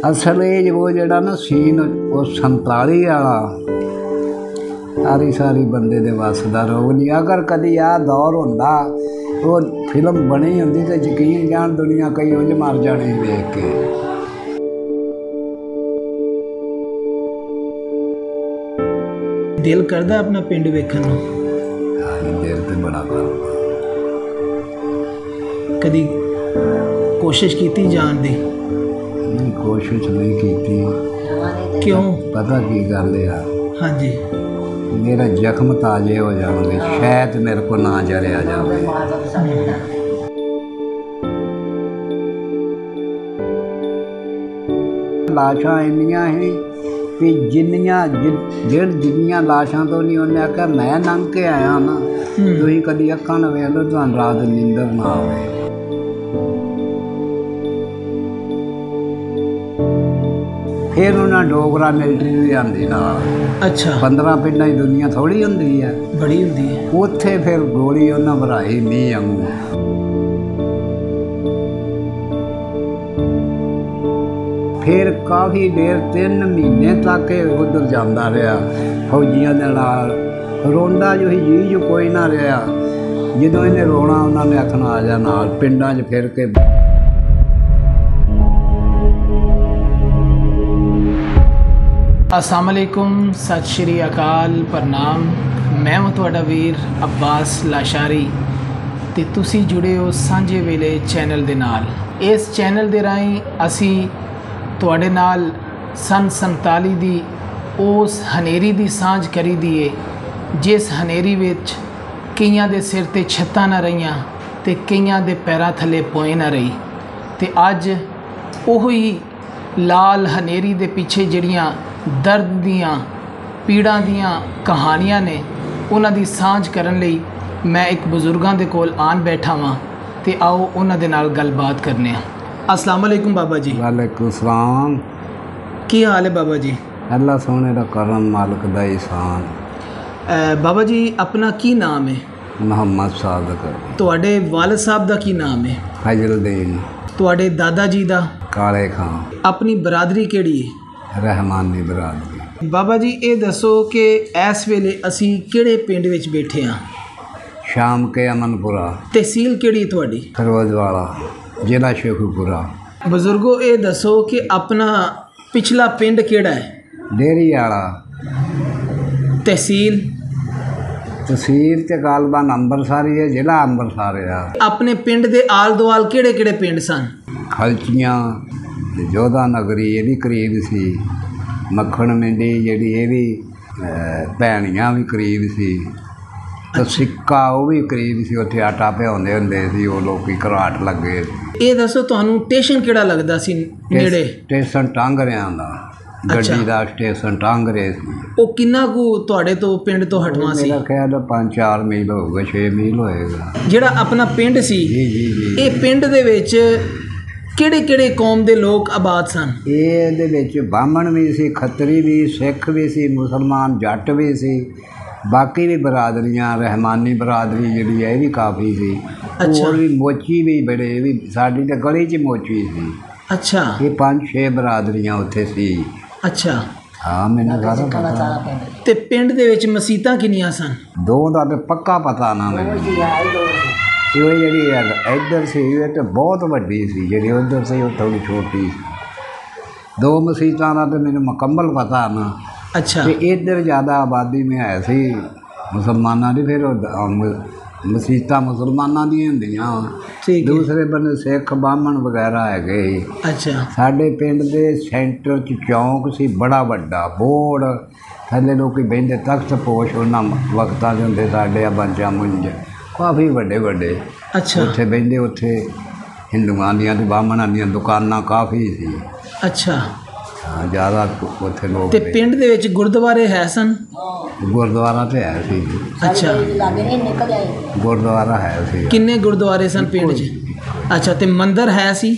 असल वो जड़ा ना सीन वो 47 वाला सारी बंदे दे वस दा रोग नहीं। अगर कदी आ दौर होंदा वो फिल्म बनी होंदी तो यकीन जान दुनिया कई उंज मर जानी देख के। दिल करदा अपना पिंड वेखण नूं? दिल तो बड़ा करदा। कदी कोशिश कीती जान दी? नहीं, कोशिश नहीं की। क्यों? पता की गल है, हाँ जी, मेरा जख्म ताजे हो जाएंगे, शायद मेरे को ना जरिया जाए। लाशां इन्नियां ही भी जिन्नियां लाशां तो नहीं उन्हें आख्या मैं लंघ के आया ना, तुसीं कदी अक्खां ना वेख लो तुहानूं रात नींदर ना आवे। फिर उन्हें डोगरा मिलटरी भी आंदी नाल। अच्छा, 15 पिंडां दी दुनिया थोड़ी हुंदी है, बड़ी हुंदी है। उत्थे फिर गोली उन्हें भराई मींह वांगू। फिर काफ़ी देर 3 महीने तक उधर जाता रहा फौजियों के नाल, रोंदा जो ही जी कोई ना रहा। जो इन्हें रोना उन्होंने आखना आ जा नाल, पिंडां 'च फिर के। अस्सलाम वालेकुम, सत श्री अकाल, प्रणाम। मैं हूं तुहाडा वीर अब्बास लाशारी ते तुसी जुड़े हो सांझे वेले चैनल दे नाल। इस चैनल दे राहीं असी तुहाडे नाल सन 47 दी उस हनेरी दी सांझ करी दी है जिस हनेरी विच कईयां दे सिर ते छत्तां ना रहियां ते कईयां दे पैरां थल्ले पोए ना रही। ते अज ओही लाल हनेरी दे पिछे जिहड़ियां दर्द दियां पीड़ां दियां कहानियां ने उन्हां दी सांझ करन लई मैं एक बुजुर्गां दे कोल आन बैठा वां ते आओ उन्हां दे नाल गलबात करने आं। अस्सलाम वालेकुम बाबा जी। वालेकुम सलाम। की हाल है बाबा जी? अल्लाह सोने का करम, मालिक दा एहसान। बाबा जी अपना की नाम है? मोहम्मद सादिक। तुहाडे वालिद साहब दा की नाम है? फजलुद्दीन। तुहाडे दादा जी दा? काले खां। अपनी बरादरी केड़ी है? रहमानी बरादरी। बाबा जी ये दसो कि इस वेले असी किहड़े पिंड विच बैठे हाँ? शाम के अमनपुरा। तहसील केड़ी तुहाडी? फिरोजवाड़ा, जिला शेखुपुरा। बुजुर्गो ये दसो कि अपना पिछला पिंड केड़ा है? डेरी आला। तहसील? तहसील ते गालबान अंबरसर है, जिला अंबरसर है। अपने पिंड दे आल दुआल केड़े केड़े पिंड सन? खलचियाँ, जोधा नगरी ये भी करीब सी, मक्खण मंडी जी ये भी, भैनियाँ भी करीब सी, तो सिक्का वो भी करीब सी। उत्थे आटा भ्योंदे हुंदे सी वो लोग, घराट लगे। ये दसो तुहानू स्टेशन केड़ा लगदा सी नेड़े? स्टेशन टांगरियां दा, गड्डी दा स्टेशन टांगरे सी। वो किन्ना कु तुहाडे तो पिंड तो हटवा सी? मेरा ख्याल 5-4 मील होगा, 6 मील होएगा। जेड़ा अपना पिंड सी, जी जी जी, ये पिंड दे विच किहड़े किहड़े कौम दे लोग आबाद सन? ये विच बामण भी सी, खत्तरी भी, सिख भी सी, मुसलमान जट भी सी, बाकी भी बरादरियाँ, रहमानी बरादरी जी है भी काफ़ी सी। अच्छा। और भी मोची भी बड़े भी, साड़ी तो गली च मोची सी। अच्छा। ये 5-6 बरादरियाँ उत्थे सी। अच्छा। हाँ, मैंने सारा पता। ते पिंड दे विच मसीतां किन्नियां सन? 2 दा तो पक्का पता ना मैंने। ये जी इधर सी ये तो बहुत वड्डी सी, जी उधर से वो थोड़ी छोटी। 2 मसीतां दा तो मैंने मुकम्मल पता ना। अच्छा। ते इधर ज़्यादा आबादी में है सी मुसलमाना दी, फिर मसीतां मुसलमाना दी होंदियां, दूसरे बंदे सिख बामण वगैरह है गए। अच्छा। साडे पिंड दे सेंटर च चौंक सी बड़ा वड्डा, बोर्ड थल्ले लोग बहिंदे, तख्त पोश उन्होंने वक्तां च हुंदे साडे, बंजा मुंज काफ़ी वड्डे वड्डे। अच्छा। उत्थे बहिंदे, उत्थे हिंदुआं दियां ते बामणां दियां दुकानां काफ़ी सी। अच्छा। हाँ, ज़्यादा उत्थे लोग। ते पिंड दे विच गुरुद्वारे है सन? गुरुद्वारा तो है सी। अच्छा। गुरुद्वारा है सी। किन्ने गुरुद्वारे सन पिंड च? अच्छा। ते मंदिर है सी?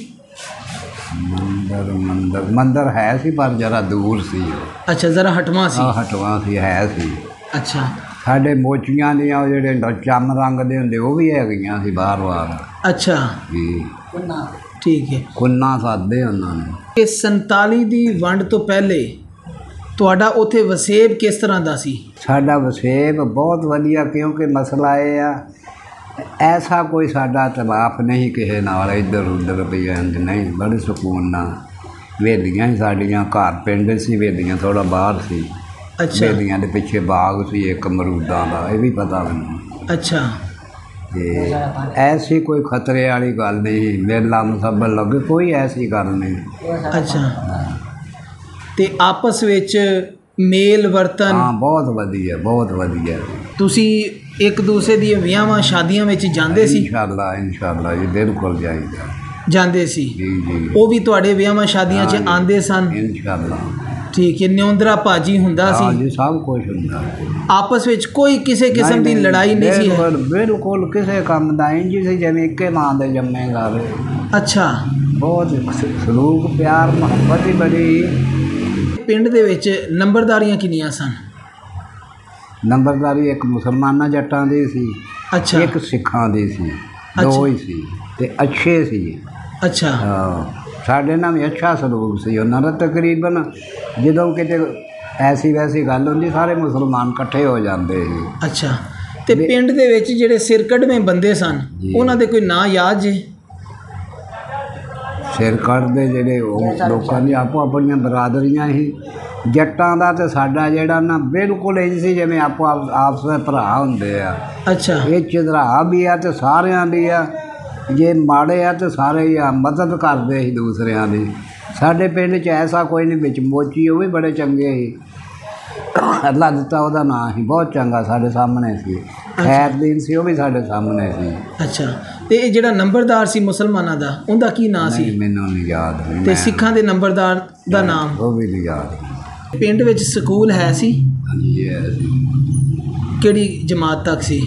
मंदिर है सी पर जरा दूर सी। अच्छा, जरा हटवा सी? हटवा सी है सी। अच्छा। साडे मोचियां दियां वो जेडे चम रंग दे हुंदे वो भी हैगियां सी बार बार। अच्छा जी, ਠੀਕ ਹੈ। ਕੁੰਨਾ ਸਾਦੇ ਉਹਨਾਂ ਨੇ। ਇਹ 47 ਦੀ ਵੰਡ ਤੋਂ ਪਹਿਲੇ ਤੁਹਾਡਾ ਉੱਥੇ ਵਸੇਬ ਕਿਸ ਤਰ੍ਹਾਂ ਦਾ ਸੀ? ਸਾਡਾ ਵਸੇਬ ਬਹੁਤ ਵਧੀਆ, ਕਿਉਂਕਿ ਮਸਲਾ ਇਹ ਆ, ਐਸਾ ਕੋਈ ਸਾਡਾ ਤਲਾਫ ਨਹੀਂ ਕਿਸੇ ਨਾਲ ਇੱਧਰ ਉੱਧਰ ਵੀ ਇੰਝ ਨਹੀਂ, ਬੜੇ ਸਕੂਨ ਨਾਲ। ਹਵੇਲੀਆਂ ਹੀ ਸਾਡੀਆਂ, ਘਰ ਪਿੰਡ ਸੀ, ਹਵੇਲੀਆਂ ਥੋੜ੍ਹਾ ਬਾਹਰ ਸੀ। ਅੱਛਾ ਹਵੇਲੀਆਂ ਦੇ ਪਿੱਛੇ ਬਾਗ ਸੀ ਇੱਕ ਅਮਰੂਦਾਂ ਦਾ, ਇਹ ਵੀ ਪਤਾ ਮੈਨੂੰ। ਅੱਛਾ ਤੇ ਐਸੀ ਕੋਈ ਖਤਰੇ ਵਾਲੀ ਗੱਲ ਨਹੀਂ, ਮੇਲਾ ਮੁਸੱਬਲ ਲੱਗੇ, ਕੋਈ ਐਸੀ ਗੱਲ ਨਹੀਂ। ਅੱਛਾ ਤੇ ਆਪਸ ਵਿੱਚ ਮੇਲ ਵਰਤਨ? ਹਾਂ ਬਹੁਤ ਵਧੀਆ, ਬਹੁਤ ਵਧੀਆ। ਤੁਸੀਂ ਇੱਕ ਦੂਸਰੇ ਦੀਆਂ ਵਿਆਹਾਂ ਸ਼ਾਦੀਆਂ ਵਿੱਚ ਜਾਂਦੇ ਸੀ? ਇਨਸ਼ਾਅੱਲਾ ਜੀ, ਬਿਲਕੁਲ ਜਾਈਦਾ। ਜਾਂਦੇ ਸੀ? ਜੀ ਜੀ। ਉਹ ਵੀ ਤੁਹਾਡੇ ਵਿਆਹਾਂ ਸ਼ਾਦੀਆਂ 'ਚ ਆਉਂਦੇ ਸਨ? ਇਨਸ਼ਾਅੱਲਾ। ਠੀਕ ਹੈ। ਨਿਉਂਦਰਾ ਭਾਜੀ ਹੁੰਦਾ ਹਾਂ ਸੀ? ਜੀ, ਸਭ ਕੁਝ ਹੁੰਦਾ। ਆਪਸ ਵਿੱਚ ਕੋਈ ਕਿਸੇ ਕਿਸਮ ਦੀ ਲੜਾਈ ਨਹੀਂ ਸੀ? ਬਿਲਕੁਲ ਕਿਸੇ ਕੰਮ ਦਾ ਇੰਝ ਸੀ ਜਿਵੇਂ ਇੱਕੇ ਮਾਂ ਦੇ ਜੰਮੇ ਗਾਵੇ। ਅੱਛਾ। ਬਹੁਤ ਸਲੂਕ, ਪਿਆਰ, ਮੁਹੱਬਤ ਹੀ ਬੜੀ। ਪਿੰਡ ਦੇ ਵਿੱਚ ਨੰਬਰਦਾਰੀਆਂ ਕਿੰਨੀਆਂ ਸਨ? ਨੰਬਰਦਾਰੀ ਇੱਕ ਮੁਸਲਮਾਨਾਂ ਜੱਟਾਂ ਦੀ ਸੀ, ਅੱਛਾ। ਇੱਕ ਸਿੱਖਾਂ ਦੀ ਸੀ, ਦੋ ਹੀ ਸੀ ਤੇ ਅੱਛੇ ਸੀ। ਅੱਛਾ। ਸਾਡੇ ਨਾਲ ਵੀ ਅੱਛਾ ਸਲੂਕ ਸੀ ਉਹਨਾਂ ਦਾ। ਤਕਰੀਬਨ ਜਦੋਂ ਕਿਤੇ ਐਸੀ ਵੈਸੀ ਗੱਲ ਹੁੰਦੀ, ਸਾਰੇ ਮੁਸਲਮਾਨ ਇਕੱਠੇ ਹੋ ਜਾਂਦੇ ਸੀ। ਅੱਛਾ। ਤੇ ਪਿੰਡ ਦੇ ਵਿੱਚ ਜਿਹੜੇ ਸਿਰ ਕੱਢਵੇਂ ਬੰਦੇ ਸਨ, ਉਹਨਾਂ ਦੇ ਕੋਈ ਨਾਂ ਯਾਦ ਜੇ? ਸਿਰ ਕੱਢਦੇ ਜਿਹੜੇ ਉਹ ਲੋਕਾਂ ਦੀ ਆਪੋ ਆਪਣੀਆਂ ਬਰਾਦਰੀਆਂ ਸੀ। ਜੱਟਾਂ ਦਾ ਤੇ ਸਾਡਾ ਜਿਹੜਾ ਨਾ ਬਿਲਕੁਲ ਇੰਝ ਸੀ ਜਿਵੇਂ ਆਪਸ ਵਿੱਚ ਭਰਾ ਹੁੰਦੇ ਆ। ਅੱਛਾ। ਇਹ ਚਿਦਰਾ ਵੀ ਆ ਤੇ ਸਾਰਿਆਂ ਦੀ ਆ, ਜੇ ਮਾੜੇ ਆ ਤੇ ਸਾਰੇ ਹੀ ਆ, ਮਦਦ ਕਰਦੇ ਸੀ ਦੂਸਰਿਆਂ ਦੀ। ਸਾਡੇ ਪਿੰਡ 'ਚ ਐਸਾ ਕੋਈ ਨਹੀਂ ਵਿੱਚ ਮੋਚੀ, ਉਹ ਵੀ ਬੜੇ ਚੰਗੇ ਸੀ। ਅੱਲਾ ਦਿੱਤਾ ਉਹਦਾ ਨਾਂ ਸੀ, ਬਹੁਤ ਚੰਗਾ, ਸਾਡੇ ਸਾਹਮਣੇ ਸੀ। ਖੈਰਦੀਨ ਸੀ, ਉਹ ਵੀ ਸਾਡੇ ਸਾਹਮਣੇ ਸੀ। ਅੱਛਾ। ਤੇ ਇਹ ਜਿਹੜਾ ਨੰਬਰਦਾਰ ਸੀ ਮੁਸਲਮਾਨਾਂ ਦਾ, ਉਹਦਾ ਕੀ ਨਾਂ ਸੀ? ਮੈਨੂੰ ਨਹੀਂ ਯਾਦ। ਤੇ ਸਿੱਖਾਂ ਦੇ ਨੰਬਰਦਾਰ ਦਾ ਨਾਮ? ਉਹ ਵੀ ਨਹੀਂ ਯਾਦ। ਪਿੰਡ ਵਿੱਚ ਸਕੂਲ ਹੈ ਸੀ? ਹਾਂਜੀ ਹੈ ਸੀ। ਕਿਹੜੀ ਜਮਾਤ ਤੱਕ ਸੀ?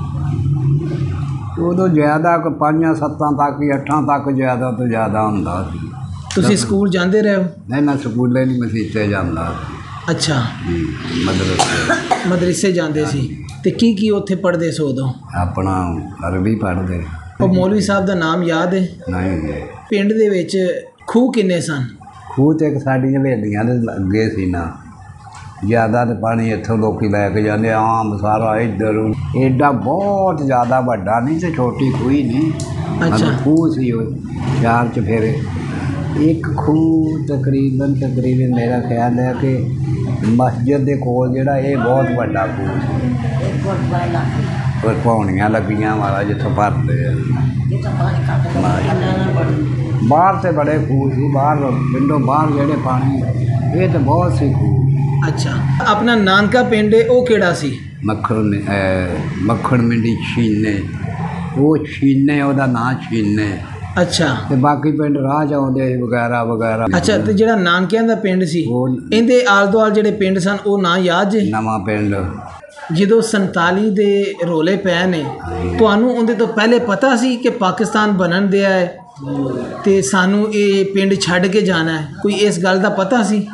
ਉਦੋਂ ਜ਼ਿਆਦਾ 5-7 ਤੱਕ ਹੀ, 8 ਤੱਕ ਜ਼ਿਆਦਾ ਤੋਂ ਜ਼ਿਆਦਾ ਹੁੰਦਾ ਸੀ। ਤੁਸੀਂ ਸਕੂਲ ਜਾਂਦੇ ਰਹੇ ਹੋ? ਨਹੀਂ, ਮੈਂ ਸਕੂਲੇ ਨਹੀਂ, ਮਸੀਤੇ ਜਾਂਦਾ। ਅੱਛਾ। ਜੀ, ਮਦਰਸੇ ਜਾਂਦੇ ਸੀ। ਤੇ ਕੀ ਉੱਥੇ ਪੜ੍ਹਦੇ ਸੋ ਉਦੋਂ? ਆਪਣਾ ਅਰਬੀ ਪੜ੍ਹਦੇ। ਉਹ ਮੌਲਵੀ ਸਾਹਿਬ ਦਾ ਨਾਮ ਯਾਦ ਹੈ? ਨਹੀਂ। ਪਿੰਡ ਦੇ ਵਿੱਚ ਖੂਹ ਕਿੰਨੇ ਸਨ? ਖੂਹ ਤੇ ਇੱਕ ਸਾਡੀਆਂ ਹਵੇਲੀਆਂ ਦੇ ਅੱਗੇ ਸੀ ਨਾ, ਜ਼ਿਆਦਾ ਤੇ ਪਾਣੀ ਇੱਥੋਂ ਲੋਕੀ ਲੈ ਕੇ ਜਾਂਦੇ, ਆਮ ਸਾਰਾ ਇੱਧਰ। ਐਡਾ ਬਹੁਤ ਜ਼ਿਆਦਾ ਵੱਡਾ ਨਹੀਂ ਤੇ ਛੋਟੀ ਖੂਹੀ ਨਹੀਂ। ਅੱਛਾ। ਖੂਹ ਸੀ ਉਹ 4 ਚੁਫੇਰੇ। ਇੱਕ ਖੂਹ ਤਕਰੀਬਨ ਮੇਰਾ ਖਿਆਲ ਹੈ ਕਿ ਮਸਜਿਦ ਦੇ ਕੋਲ ਜਿਹੜਾ, ਇਹ ਬਹੁਤ ਵੱਡਾ ਖੂਹ ਸੀ। ਉਹ ਪੌਣੀਆਂ ਲੱਗੀਆਂ ਵਾਲਾ ਜਿੱਥੋਂ ਭਰਦੇ ਆ। ਬਾਹਰ ਤੇ ਬੜੇ ਖੂਹ ਸੀ, ਬਾਹਰ ਪਿੰਡੋਂ ਬਾਹਰ ਜਿਹੜੇ ਪਾਣੀ, ਇਹ ਤਾਂ ਬਹੁਤ ਸੀ ਖੂਹ। ਅੱਛਾ। ਆਪਣਾ ਨਾਨਕਾ ਪਿੰਡ ਹੈ ਉਹ ਕਿਹੜਾ ਸੀ? ਮੱਖਣ ਮੰਡੀ ਛੀਨੇ, ਉਹ ਛੀਨੇ, ਉਹਦਾ ਨਾਂ ਛੀਨੇ। ਅੱਛਾ। ਤੇ ਬਾਕੀ ਪਿੰਡ ਰਾਹ 'ਚ ਆਉਂਦੇ ਵਗੈਰਾ ਵਗੈਰਾ। ਅੱਛਾ। ਤੇ ਜਿਹੜਾ ਨਾਨਕਿਆਂ ਦਾ ਪਿੰਡ ਸੀ, ਇਹਦੇ ਆਲੇ ਦੁਆਲੇ ਜਿਹੜੇ ਪਿੰਡ ਸਨ, ਉਹ ਨਾਂ ਯਾਦ ਜੇ? ਨਵਾਂ ਪਿੰਡ। ਜਦੋਂ 47 ਦੇ ਰੋਲੇ ਪਏ ਨੇ, ਤੁਹਾਨੂੰ ਉਹਦੇ ਤੋਂ ਪਹਿਲੇ ਪਤਾ ਸੀ ਕਿ ਪਾਕਿਸਤਾਨ ਬਣਨ ਦਿਆ ਹੈ ਤੇ ਸਾਨੂੰ ਇਹ ਪਿੰਡ ਛੱਡ ਕੇ ਜਾਣਾ ਹੈ? ਕੋਈ ਇਸ ਗੱਲ ਦਾ ਪਤਾ ਸੀ?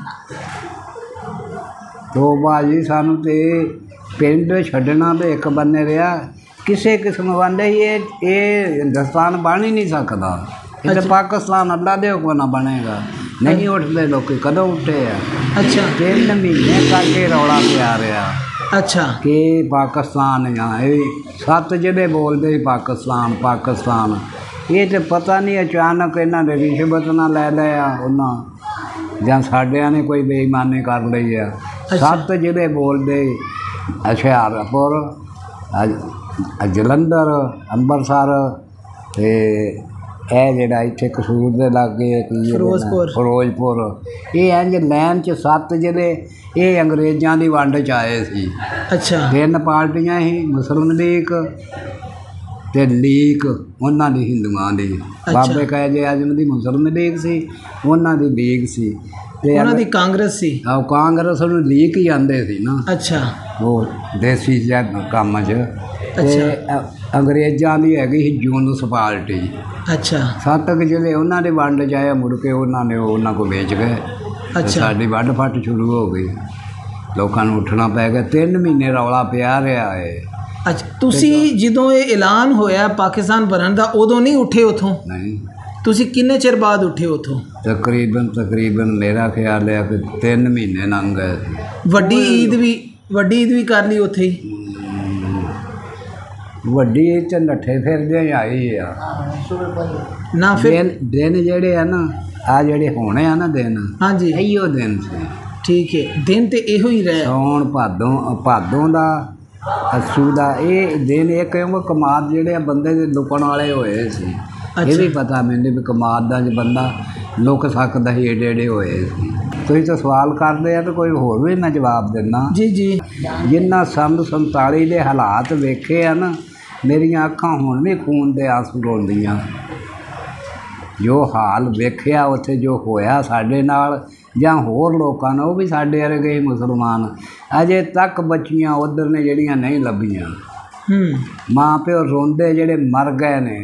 ਤੋਬਾ ਜੀ, ਸਾਨੂੰ ਤੇ ਪਿੰਡ ਛੱਡਣਾ ਤੇ ਇੱਕ ਬੰਨੇ ਰਿਹਾ, ਕਿਸੇ ਕਿਸਮ ਬੰਦੇ ਇਹ ਹਿੰਦੁਸਤਾਨ ਬਣ ਹੀ ਨਹੀਂ ਸਕਦਾ। ਇਹ ਤਾਂ ਪਾਕਿਸਤਾਨ ਅੱਲਾ ਦੇ ਹੁਕਮ ਨਾਲ ਬਣੇਗਾ। ਨਹੀਂ ਉੱਠਦੇ ਲੋਕ, ਕਦੋਂ ਉੱਠੇ ਆ? ਅੱਛਾ। 3 ਮਹੀਨੇ ਕਰਕੇ ਰੌਲਾ ਪਿਆ ਰਿਹਾ। ਅੱਛਾ। ਕਿ ਪਾਕਿਸਤਾਨ ਆ, ਇਹ 7 ਜਿਹੜੇ ਬੋਲਦੇ ਪਾਕਿਸਤਾਨ। ਇਹ ਤਾਂ ਪਤਾ ਨਹੀਂ ਅਚਾਨਕ ਇਹਨਾਂ ਨੇ ਰਿਸ਼ਵਤ ਨਾ ਲੈ ਲਿਆ ਉਹਨਾਂ, ਜਾਂ ਸਾਡਿਆਂ ਨੇ ਕੋਈ ਬੇਈਮਾਨੀ ਕਰ ਲਈ ਆ। 7 ਜਿਹੜੇ ਬੋਲਦੇ, ਹੁਸ਼ਿਆਰਪੁਰ, ਜਲੰਧਰ, ਅੰਮ੍ਰਿਤਸਰ ਤੇ ਇਹ ਜਿਹੜਾ ਇੱਥੇ ਕਸੂਰ ਦੇ ਲਾਗੇ ਫਿਰੋਜ਼ਪੁਰ, ਇਹ ਇੰਝ ਲਾਈਨ 'ਚ 7 ਜਿਹੜੇ, ਇਹ ਅੰਗਰੇਜ਼ਾਂ ਦੀ ਵੰਡ 'ਚ ਆਏ ਸੀ। ਅੱਛਾ। 3 ਪਾਰਟੀਆਂ ਸੀ, ਮੁਸਲਿਮ ਲੀਗ ਤੇ ਲੀਗ ਉਹਨਾਂ ਦੀ ਹਿੰਦੂਆਂ ਦੀ। ਬਾਬੇ ਕਾਇਦੇ ਆਜ਼ਮ ਦੀ ਮੁਸਲਿਮ ਲੀਗ ਸੀ, ਉਹਨਾਂ ਦੀ ਲੀਗ ਸੀ, ਤੇ ਉਹਨਾਂ ਦੀ ਕਾਂਗਰਸ ਸੀ। ਆਹ ਕਾਂਗਰਸ ਨੂੰ ਲੀਗ ਹੀ ਆਂਦੇ ਸੀ ਨਾ। ਅੱਛਾ। ਉਹ ਦੇਸੀ ਕੰਮ 'ਚ। ਤੇ ਅੰਗਰੇਜ਼ਾਂ ਦੀ ਹੈਗੀ ਸੀ ਜੂਨਸ ਪਾਰਟੀ। ਅੱਛਾ। 7 ਜ਼ਿਲ੍ਹੇ ਉਹਨਾਂ ਦੇ ਵੰਡ 'ਚ ਆਏ, ਮੁੜ ਕੇ ਉਹਨਾਂ ਕੋਲ ਵੇਚ ਗਏ। ਸਾਡੀ ਵੱਢ ਫੱਟ ਸ਼ੁਰੂ ਹੋ ਗਈ, ਲੋਕਾਂ ਨੂੰ ਉੱਠਣਾ ਪੈ ਗਿਆ। 3 ਮਹੀਨੇ ਰੌਲਾ ਪਿਆ ਰਿਹਾ ਹੈ। ਅੱਛਾ। ਤੁਸੀਂ ਜਦੋਂ ਇਹ ਐਲਾਨ ਹੋਇਆ ਪਾਕਿਸਤਾਨ ਬਣਨ ਦਾ, ਉਦੋਂ ਨਹੀਂ ਉੱਠੇ ਉੱਥੋਂ? ਨਹੀਂ। ਤੁਸੀਂ ਕਿੰਨੇ ਚਿਰ ਬਾਅਦ ਉੱਠੇ ਉੱਥੋਂ? ਤਕਰੀਬਨ ਮੇਰਾ ਖਿਆਲ ਹੈ ਕਿ 3 ਮਹੀਨੇ ਲੰਘ ਗਏ ਸੀ। ਵੱਡੀ ਈਦ ਵੀ ਕਰ ਲਈ ਉੱਥੇ ਹੀ? ਵੱਡੀ ਈਦ 'ਚ ਨੱਠੇ ਫਿਰਦੇ ਆਈ ਆ ਨਾ ਫਿਰ ਦਿਨ ਜਿਹੜੇ ਆ ਨਾ, ਆ ਜਿਹੜੇ ਹੋਣੇ ਆ ਨਾ ਦਿਨ, ਹਾਂਜੀ ਇਹੀਓ ਦਿਨ ਸੀ। ਠੀਕ ਹੈ, ਦਿਨ ਤੇ ਇਹੋ ਹੀ ਰਹੇ। ਸੌਣ ਭਾਦੋਂ ਦਾ ਅੱਸੂ ਦਾ ਇਹ ਦਿਨ, ਇਹ ਕਿਉਂਕਿ ਕਮਾਦ ਜਿਹੜੇ ਆ ਬੰਦੇ ਦੇ ਲੁਕਣ ਵਾਲੇ ਹੋਏ ਸੀ। ਇਹ ਵੀ ਪਤਾ ਮੈਨੂੰ ਵੀ ਕਮਾਦ ਦਾ ਜੇ ਬੰਦਾ ਲੁਕ ਸਕਦਾ ਸੀ, ਏਡੇ ਹੋਏ ਸੀ। ਤੁਸੀਂ ਤਾਂ ਸਵਾਲ ਕਰਦੇ ਆ ਤਾਂ ਕੋਈ ਹੋਰ ਵੀ ਮੈਂ ਜਵਾਬ ਦਿੰਦਾ। ਜੀ ਜਿੰਨਾ ਸੰਨ 47 ਦੇ ਹਾਲਾਤ ਵੇਖੇ ਆ ਨਾ, ਮੇਰੀਆਂ ਅੱਖਾਂ ਹੁਣ ਵੀ ਖੂਨ ਦੇ ਆਂਸੂ ਰੋਂਦੀਆਂ। ਜੋ ਹਾਲ ਵੇਖਿਆ ਉੱਥੇ, ਜੋ ਹੋਇਆ ਸਾਡੇ ਨਾਲ ਜਾਂ ਹੋਰ ਲੋਕਾਂ ਨਾਲ, ਉਹ ਵੀ ਸਾਡੇ ਵਰਗੇ ਹੀ ਮੁਸਲਮਾਨ ਅਜੇ ਤੱਕ ਬੱਚੀਆਂ ਉੱਧਰ ਨੇ ਜਿਹੜੀਆਂ ਨਹੀਂ ਲੱਭੀਆਂ। ਮਾਂ ਪਿਓ ਰੋਂਦੇ ਜਿਹੜੇ ਮਰ ਗਏ ਨੇ।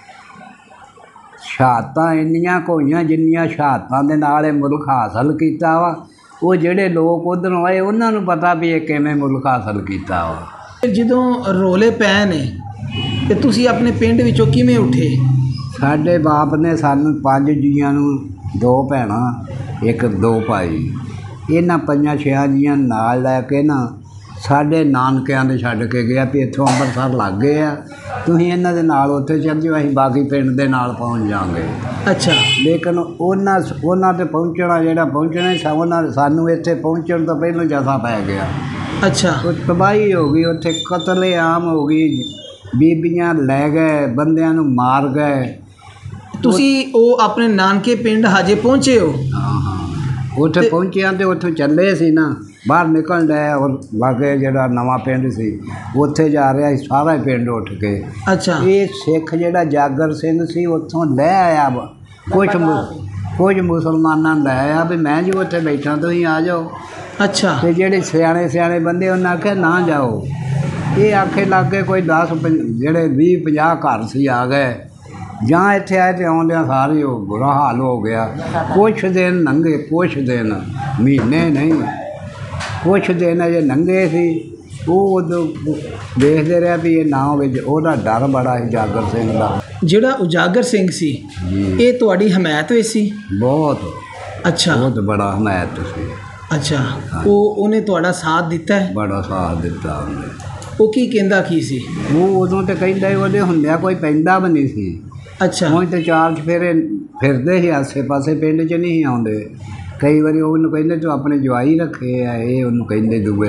ਸ਼ਹਾਦਤਾਂ ਇੰਨੀਆਂ ਹੋਈਆਂ ਜਿੰਨੀਆਂ ਸ਼ਹਾਦਤਾਂ ਦੇ ਨਾਲ ਇਹ ਮੁਲਕ ਹਾਸਲ ਕੀਤਾ ਵਾ, ਉਹ ਜਿਹੜੇ ਲੋਕ ਉੱਧਰੋਂ ਆਏ ਉਹਨਾਂ ਨੂੰ ਪਤਾ ਵੀ ਇਹ ਕਿਵੇਂ ਮੁਲਕ ਹਾਸਲ ਕੀਤਾ ਵਾ। ਜਦੋਂ ਰੋਲੇ ਪਏ ਨੇ ਤੇ ਤੁਸੀਂ ਆਪਣੇ ਪਿੰਡ ਵਿੱਚੋਂ ਕਿਵੇਂ ਉੱਠੇ? ਸਾਡੇ ਬਾਪ ਨੇ ਸਾਨੂੰ 5 ਜੀਆਂ ਨੂੰ 2 ਭੈਣਾਂ 2 ਭਾਈ, ਇਹਨਾਂ 5-6 ਜੀਆਂ ਨਾਲ ਲੈ ਕੇ ਨਾ ਸਾਡੇ ਨਾਨਕਿਆਂ ਦੇ ਛੱਡ ਕੇ ਗਿਆ ਵੀ ਇੱਥੋਂ ਅੰਮ੍ਰਿਤਸਰ ਲੱਗ ਗਏ ਆ, ਤੁਸੀਂ ਇਹਨਾਂ ਦੇ ਨਾਲ ਉੱਥੇ ਚੱਲ ਜਾਓ, ਅਸੀਂ ਬਾਕੀ ਪਿੰਡ ਦੇ ਨਾਲ ਪਹੁੰਚ ਜਾਵਾਂਗੇ। ਅੱਛਾ। ਲੇਕਿਨ ਉਹਨਾਂ ਤੇ ਪਹੁੰਚਣਾ ਜਿਹੜਾ ਪਹੁੰਚਣਾ ਸਾਨੂੰ ਇੱਥੇ ਪਹੁੰਚਣ ਤੋਂ ਪਹਿਲਾਂ ਜਥਾ ਪੈ ਗਿਆ। ਅੱਛਾ। ਤਬਾਹੀ ਹੋ ਗਈ ਉੱਥੇ, ਕਤਲੇਆਮ ਹੋ ਗਈ, ਬੀਬੀਆਂ ਲੈ ਗਏ, ਬੰਦਿਆਂ ਨੂੰ ਮਾਰ ਗਏ। ਤੁਸੀਂ ਉਹ ਆਪਣੇ ਨਾਨਕੇ ਪਿੰਡ ਹਜੇ ਪਹੁੰਚੇ ਹੋ? ਹਾਂ, ਉੱਥੇ ਪਹੁੰਚਿਆ ਤੇ ਉੱਥੋਂ ਚੱਲੇ ਸੀ ਨਾ, ਬਾਹਰ ਨਿਕਲ ਡਿਆ ਔਰ ਲਾਗੇ ਜਿਹੜਾ ਨਵਾਂ ਪਿੰਡ ਸੀ ਉੱਥੇ ਜਾ ਰਿਹਾ ਸੀ ਸਾਰਾ ਪਿੰਡ ਉੱਠ ਕੇ। ਅੱਛਾ। ਇਹ ਸਿੱਖ ਜਿਹੜਾ ਜਾਗਰ ਸਿੰਘ ਸੀ ਉੱਥੋਂ ਲੈ ਆਇਆ ਕੁਝ ਮੁਸਲਮਾਨਾਂ ਨੂੰ ਲੈ ਆਇਆ ਵੀ ਮੈਂ ਜੀ ਉੱਥੇ ਬੈਠਾ, ਤੁਸੀਂ ਆ ਜਾਓ। ਅੱਛਾ। ਤੇ ਜਿਹੜੇ ਸਿਆਣੇ ਬੰਦੇ ਉਹਨਾਂ ਆਖਿਆ ਨਾ ਜਾਓ। ਇਹ ਆਖੇ ਲੱਗੇ ਕੋਈ 10 ਜਿਹੜੇ 20-50 ਘਰ ਸੀ ਆ ਗਏ, ਜਾਂ ਇੱਥੇ ਆਏ ਤੇ ਆਉਂਦਿਆਂ ਸਾਰੇ ਉਹ ਬੁਰਾ ਹਾਲ ਹੋ ਗਿਆ। ਕੁਛ ਦਿਨ ਲੰਘੇ, ਕੁਛ ਦਿਨ, ਮਹੀਨੇ ਨਹੀਂ, ਕੁਛ ਦਿਨ ਅਜੇ ਲੰਘੇ ਸੀ। ਉਹ ਉਦੋਂ ਦੇਖਦੇ ਰਿਹਾ ਵੀ ਇਹ ਨਾ ਹੋਵੇ। ਉਹਦਾ ਡਰ ਬੜਾ ਸੀ ਜਾਗਰ ਸਿੰਘ ਦਾ। ਜਿਹੜਾ ਉਜਾਗਰ ਸਿੰਘ ਸੀ ਇਹ ਤੁਹਾਡੀ ਹਮਾਇਤ ਵਿੱਚ ਸੀ? ਬਹੁਤ। ਅੱਛਾ। ਬਹੁਤ ਬੜਾ ਹਮਾਇਤ ਸੀ। ਅੱਛਾ। ਉਹਨੇ ਤੁਹਾਡਾ ਸਾਥ ਦਿੱਤਾ ਹੈ? ਬੜਾ ਸਾਥ ਦਿੱਤਾ ਉਹਨੇ। ਉਹ ਕੀ ਕਹਿੰਦਾ ਕੀ ਸੀ? ਉਹ ਉਦੋਂ ਤਾਂ ਕਹਿੰਦਾ ਉਹਦੇ ਹੁੰਦਿਆਂ ਕੋਈ ਪੈਂਦਾ ਵੀ ਨਹੀਂ ਸੀ। ਅੱਛਾ। ਹੁਣ ਤੇ 4 ਚੁਫੇਰੇ ਫਿਰਦੇ ਸੀ ਆਸੇ ਪਾਸੇ, ਪਿੰਡ 'ਚ ਨਹੀਂ ਆਉਂਦੇ। ਕਈ ਵਾਰੀ ਉਹਨੂੰ ਕਹਿੰਦੇ ਤੂੰ ਆਪਣੇ ਜਵਾਈ ਰੱਖੇ ਆ, ਇਹ ਉਹਨੂੰ ਕਹਿੰਦੇ ਦੂਏ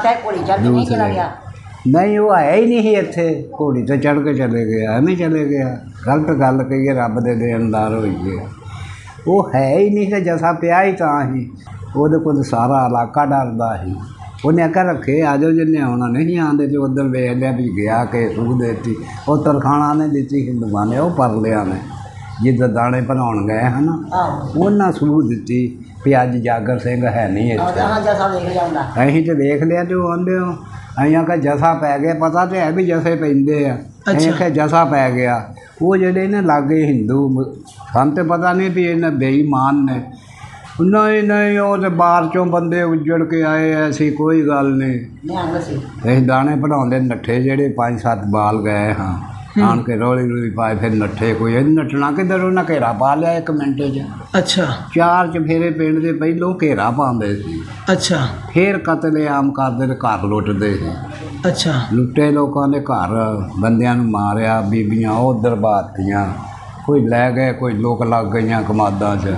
ਨਹੀਂ, ਉਹ ਆਇਆ ਹੀ ਨਹੀਂ ਸੀ ਇੱਥੇ, ਘੋੜੀ 'ਤੇ ਚੜ੍ਹ ਕੇ ਚਲੇ ਗਿਆ, ਐਵੇਂ ਚਲੇ ਗਿਆ। ਗਲਤ ਗੱਲ ਕਹੀਏ, ਰੱਬ ਦੇ ਦੇਣਦਾਰ ਹੋਈਏ। ਉਹ ਹੈ ਹੀ ਨਹੀਂ ਸੀ, ਜੱਸਾ ਪਿਆ ਹੀ ਤਾਂ ਸੀ। ਉਹਦੇ ਕੋਲ ਸਾਰਾ ਇਲਾਕਾ ਡਰਦਾ ਸੀ। ਉਹਨੇ ਆਖਿਆ ਰੱਖੇ ਆ ਜਾਓ, ਜਿੰਨੇ ਆਉਣਾ ਨਹੀਂ ਆਉਂਦੇ। ਤੇ ਉੱਧਰ ਵੇਖ ਲਿਆ ਵੀ ਗਿਆ ਕਿ ਸੂਹ ਦੇਤੀ, ਉਹ ਤਰਖਾਣਾ ਨੇ ਦਿੱਤੀ ਹਿੰਦੂਆਂ ਨੇ, ਉਹ ਪਰ ਲਿਆ ਨੇ ਜਿੱਦਾਂ ਦਾਣੇ ਭਰਾਉਣ ਗਏ ਹਨ ਉਹਨਾਂ ਸੂਹ ਦਿੱਤੀ ਵੀ ਅੱਜ ਜਾਗਰ ਸਿੰਘ ਹੈ ਨਹੀਂ ਇੱਥੇ। ਅਸੀਂ ਤੇ ਵੇਖ ਲਿਆ ਤੇ ਉਹ ਆਉਂਦੇ ਹੋ, ਅਸੀਂ ਆਖਿਆ ਜੱਸਾ ਪੈ ਗਿਆ। ਪਤਾ ਤੇ ਹੈ ਵੀ ਜੱਸੇ ਪੈਂਦੇ ਆ। ਅਸੀਂ ਆਖਿਆ ਜੱਸਾ ਪੈ ਗਿਆ। ਉਹ ਜਿਹੜੇ ਨੇ ਲਾਗੇ ਹਿੰਦੂ, ਸਾਨੂੰ ਤੇ ਪਤਾ ਨਹੀਂ ਵੀ ਇਹਨਾਂ ਬੇਈਮਾਨ ਨੇ। ਨਹੀਂ, ਉਹ ਤਾਂ ਬਾਹਰ 'ਚੋਂ ਬੰਦੇ ਉੱਜੜ ਕੇ ਆਏ, ਐਸੀ ਕੋਈ ਗੱਲ ਨਹੀਂ। ਅਸੀਂ ਦਾਣੇ ਪੜਾਉਂਦੇ ਨੱਠੇ, ਜਿਹੜੇ 5-7 ਬਾਲ ਗਏ ਹਾਂ, ਆਣ ਕੇ ਰੋਲੀ ਪਾਏ, ਫਿਰ ਨੱਠੇ। ਕੋਈ ਇਹ ਨੱਠਣਾ ਕਿੱਧਰ, ਉਹਨਾਂ ਘੇਰਾ ਪਾ ਲਿਆ 1 ਮਿੰਟ 'ਚ। ਅੱਛਾ। 4 ਚੁਫੇਰੇ ਪਿੰਡ ਦੇ ਪਹਿਲੋਂ ਘੇਰਾ ਪਾਉਂਦੇ ਸੀ। ਅੱਛਾ। ਫਿਰ ਕਤਲੇਆਮ ਕਰਦੇ ਤੇ ਘਰ ਲੁੱਟਦੇ ਸੀ। ਅੱਛਾ। ਲੁੱਟੇ ਲੋਕਾਂ ਦੇ ਘਰ, ਬੰਦਿਆਂ ਨੂੰ ਮਾਰਿਆ, ਬੀਬੀਆਂ ਉੱਧਰ ਬਾਤੀਆਂ, ਕੋਈ ਲੈ ਗਏ, ਕੋਈ ਲੋਕ ਲੱਗ ਗਈਆਂ ਕਮਾਦਾਂ 'ਚ।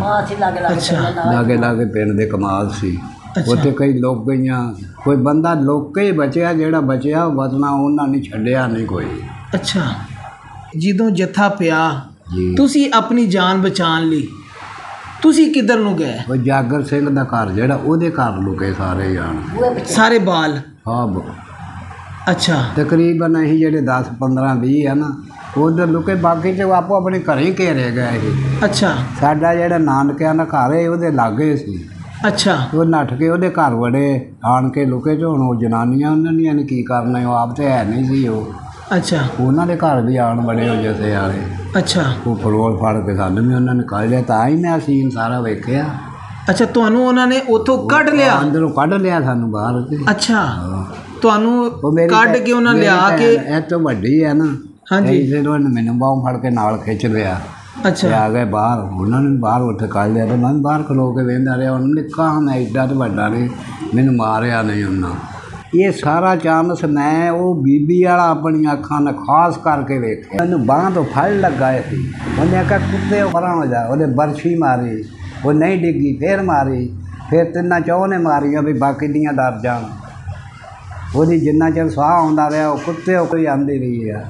ਲਾਗੇ ਪਿੰਡ ਦੇ ਕਮਾਦ ਸੀ, ਉੱਥੇ ਕਈ ਲੋਕ ਗਈਆਂ। ਕੋਈ ਬੰਦਾ ਲੋਕੇ ਹੀ ਬਚਿਆ, ਜਿਹੜਾ ਬਚਿਆ ਬਚਣਾ ਉਹਨਾਂ ਨੇ ਛੱਡਿਆ ਨਹੀਂ ਕੋਈ। ਅੱਛਾ। ਜਦੋਂ ਜੱਥਾ ਪਿਆ ਤੁਸੀਂ ਆਪਣੀ ਜਾਨ ਬਚਾਉਣ ਲਈ ਤੁਸੀਂ ਕਿੱਧਰ ਨੂੰ ਗਏ? ਉਹ ਜਾਗਰ ਸਿੰਘ ਦਾ ਘਰ ਜਿਹੜਾ, ਉਹਦੇ ਘਰ ਲੁਕੇ ਸਾਰੇ ਜਾਣ, ਸਾਰੇ ਬਾਲ। ਹਾਂ। ਅੱਛਾ। ਤਕਰੀਬਨ ਅਸੀਂ ਜਿਹੜੇ 10, 15, 20 ਆ ਨਾ ਉੱਧਰ ਲੁਕੇ, ਬਾਕੀ ਤੇ ਆਪੋ ਆਪਣੇ ਘਰੇ ਹੀ ਘੇਰੇ ਗਏ ਸੀ। ਅੱਛਾ। ਸਾਡਾ ਜਿਹੜਾ ਨਾਨਕਿਆਂ ਦਾ ਘਰ ਹੈ ਉਹਦੇ ਲਾਗੇ ਸੀ। ਅੱਛਾ। ਉਹ ਨੱਠ ਕੇ ਉਹਦੇ ਘਰ ਵੜੇ, ਆਣ ਕੇ ਲੁਕੇ। ਤੇ ਹੁਣ ਉਹ ਜਨਾਨੀਆਂ ਉਹਨਾਂ ਦੀਆਂ ਨੇ ਕੀ ਕਰਨਾ, ਉਹ ਆਪ ਤੇ ਹੈ ਨਹੀਂ ਸੀ। ਉਹ ਅੱਛਾ। ਉਹਨਾਂ ਦੇ ਘਰ ਵੀ ਆਣ ਵੜੇ ਹੋ ਜੱਸੇ ਵਾਲੇ। ਅੱਛਾ। ਉਹ ਫਰੋਲ ਫੜ ਕੇ ਸਾਨੂੰ ਵੀ ਉਹਨਾਂ ਨੇ ਕੱਢ ਲਿਆ, ਤਾਂ ਹੀ ਮੈਂ ਸੀਨ ਸਾਰਾ ਵੇਖਿਆ। ਅੱਛਾ। ਤੁਹਾਨੂੰ ਉਹਨਾਂ ਨੇ ਉੱਥੋਂ ਕੱਢ ਲਿਆ? ਅੰਦਰੋਂ ਕੱਢ ਲਿਆ ਸਾਨੂੰ ਬਾਹਰ। ਅੱਛਾ। ਤੁਹਾਨੂੰ ਕੱਢ ਕੇ ਉਹਨਾਂ ਲਿਆ ਕੇ? ਇਹ ਤੋਂ ਵੱਡੀ ਹੈ ਨਾ। ਹਾਂਜੀ। ਫਿਰ ਉਹਨੇ ਮੈਨੂੰ ਬਾਹੋਂ ਫੜ ਕੇ ਨਾਲ ਖਿੱਚ ਲਿਆ ਅੱਛਾ ਆ ਗਏ ਬਾਹਰ, ਉਹਨਾਂ ਨੇ ਬਾਹਰ ਉੱਥੇ ਕੱਢ ਲਿਆ ਤੇ ਮੈਂ ਵੀ ਬਾਹਰ ਖਲੋ ਕੇ ਵੇਖਦਾ ਰਿਹਾ। ਉਹਨੂੰ ਨਿੱਕਾ ਹਾਂ ਮੈਂ, ਐਡਾ ਤੇ ਵੱਡਾ ਨਹੀਂ, ਮੈਨੂੰ ਮਾਰਿਆ ਨਹੀਂ ਉਹਨਾਂ। ਇਹ ਸਾਰਾ ਚਾਂਸ ਮੈਂ ਉਹ ਬੀਬੀ ਵਾਲਾ ਆਪਣੀਆਂ ਅੱਖਾਂ ਨਾਲ ਖਾਸ ਕਰਕੇ ਵੇਖਿਆ। ਮੈਨੂੰ ਬਾਂਹ ਤੋਂ ਫੜ ਲੱਗਾ ਸੀ, ਉਹਨੇ ਆਖਿਆ ਕੁੱਤੇ ਪਰਾਂ ਹੋ ਜਾ। ਉਹਨੇ ਬਰਛੀ ਮਾਰੀ, ਉਹ ਨਹੀਂ ਡਿੱਗੀ, ਫਿਰ ਮਾਰੀ, ਫਿਰ ਤਿੰਨਾਂ ਚੌਂ ਨੇ ਮਾਰੀਆਂ ਵੀ ਬਾਕੀ ਦੀਆਂ ਡਰ ਜਾਣ। ਉਹਦੀ ਜਿੰਨਾ ਚਿਰ ਸਾਹ ਆਉਂਦਾ ਰਿਹਾ ਉਹ ਕੁੱਤੇ ਕੋਈ ਆਉਂਦੀ ਰਹੀ ਆ।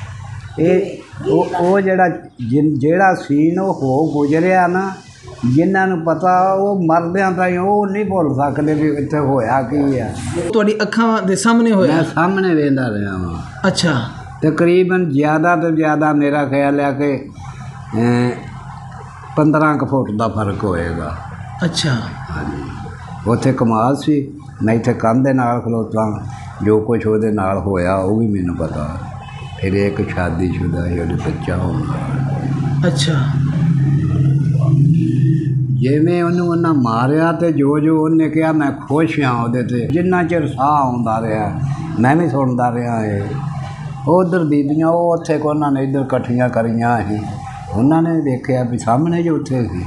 ਉਹ ਜਿਹੜਾ ਸੀਨ ਉਹ ਹੋ ਗੁਜ਼ਰਿਆ ਨਾ, ਜਿਨ੍ਹਾਂ ਨੂੰ ਪਤਾ ਉਹ ਮਰਦਿਆਂ ਤਾਈਂ ਉਹ ਨਹੀਂ ਭੁੱਲ ਸਕਦੇ ਵੀ ਇੱਥੇ ਹੋਇਆ ਕੀ ਆ। ਤੁਹਾਡੀ ਅੱਖਾਂ ਦੇ ਸਾਹਮਣੇ ਹੋਇਆ? ਮੈਂ ਸਾਹਮਣੇ ਵੇਖਦਾ ਰਿਹਾ ਵਾਂ। ਅੱਛਾ। ਤਕਰੀਬਨ ਜ਼ਿਆਦਾ ਤੋਂ ਜ਼ਿਆਦਾ ਮੇਰਾ ਖਿਆਲ ਹੈ ਕਿ 15 ਕੁ ਫੁੱਟ ਦਾ ਫਰਕ ਹੋਏਗਾ। ਅੱਛਾ। ਹਾਂਜੀ, ਉੱਥੇ ਕਮਾਲ ਸੀ। ਮੈਂ ਇੱਥੇ ਕੰਧ ਦੇ ਨਾਲ ਖਲੋਤਾ, ਜੋ ਕੁਛ ਉਹਦੇ ਨਾਲ ਹੋਇਆ ਉਹ ਵੀ ਮੈਨੂੰ ਪਤਾ। ਫਿਰ ਇੱਕ ਸ਼ਾਦੀशुदा ਸੀ, ਉਹਦੇ ਬੱਚਾ ਹੋਣਾ। ਅੱਛਾ। ਜਿਵੇਂ ਉਹਨੂੰ ਉਹਨਾਂ ਮਾਰਿਆ ਤੇ ਜੋ ਉਹਨੇ ਕਿਹਾ ਮੈਂ ਖੁਸ਼ ਹਾਂ ਉਹਦੇ 'ਤੇ। ਜਿੰਨਾ ਚਿਰ ਸਾਹ ਆਉਂਦਾ ਰਿਹਾ ਮੈਂ ਵੀ ਸੁਣਦਾ ਰਿਹਾ। ਉਧਰ ਬੀਬੀਆਂ ਉਹ ਉੱਥੇ ਕੋ ਉਹਨਾਂ ਨੇ ਇੱਧਰ ਇਕੱਠੀਆਂ ਕਰੀਆਂ ਸੀ, ਉਹਨਾਂ ਨੇ ਵੇਖਿਆ ਵੀ ਸਾਹਮਣੇ ਜੋ ਉੱਥੇ ਸੀ।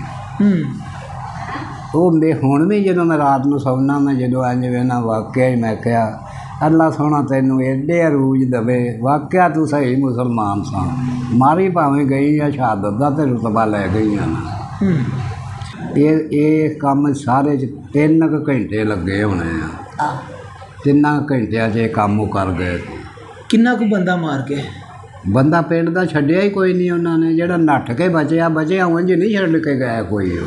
ਉਹ ਹੁਣ ਵੀ ਜਦੋਂ ਮੈਂ ਰਾਤ ਨੂੰ ਸੌਂਦਾ, ਮੈਂ ਜਦੋਂ ਇੰਝ ਵੇਖਣਾ ਵਾਕਿਆ ਹੀ ਮੈਂ ਕਿਹਾ ਅੱਲਾ ਸੋਹਣਾ ਤੈਨੂੰ ਐਡੇ ਅਰੂਜ ਦੇਵੇ, ਵਾਕਿਆ ਤੂੰ ਸਹੀ ਮੁਸਲਮਾਨ ਸਾਂ। ਮਾਰੀ ਭਾਵੇਂ ਗਈ ਆ ਸ਼ਹਾਦਤ ਦਾ ਤੇ ਰੁਤਬਾ ਲੈ ਗਈਆਂ ਨਾ। ਇਹ ਕੰਮ ਸਾਰੇ 'ਚ 3 ਕੁ ਘੰਟੇ ਲੱਗੇ ਹੋਣੇ ਆ। 3 ਘੰਟਿਆਂ 'ਚ ਇਹ ਕੰਮ ਉਹ ਕਰ ਗਏ। ਕਿੰਨਾ ਕੁ ਬੰਦਾ ਮਾਰ ਕੇ? ਬੰਦਾ ਪਿੰਡ ਦਾ ਛੱਡਿਆ ਹੀ ਕੋਈ ਨਹੀਂ ਉਹਨਾਂ ਨੇ। ਜਿਹੜਾ ਨੱਠ ਕੇ ਬਚਿਆ ਉਂਝ ਨਹੀਂ ਛੱਡ ਕੇ ਗਿਆ ਕੋਈ।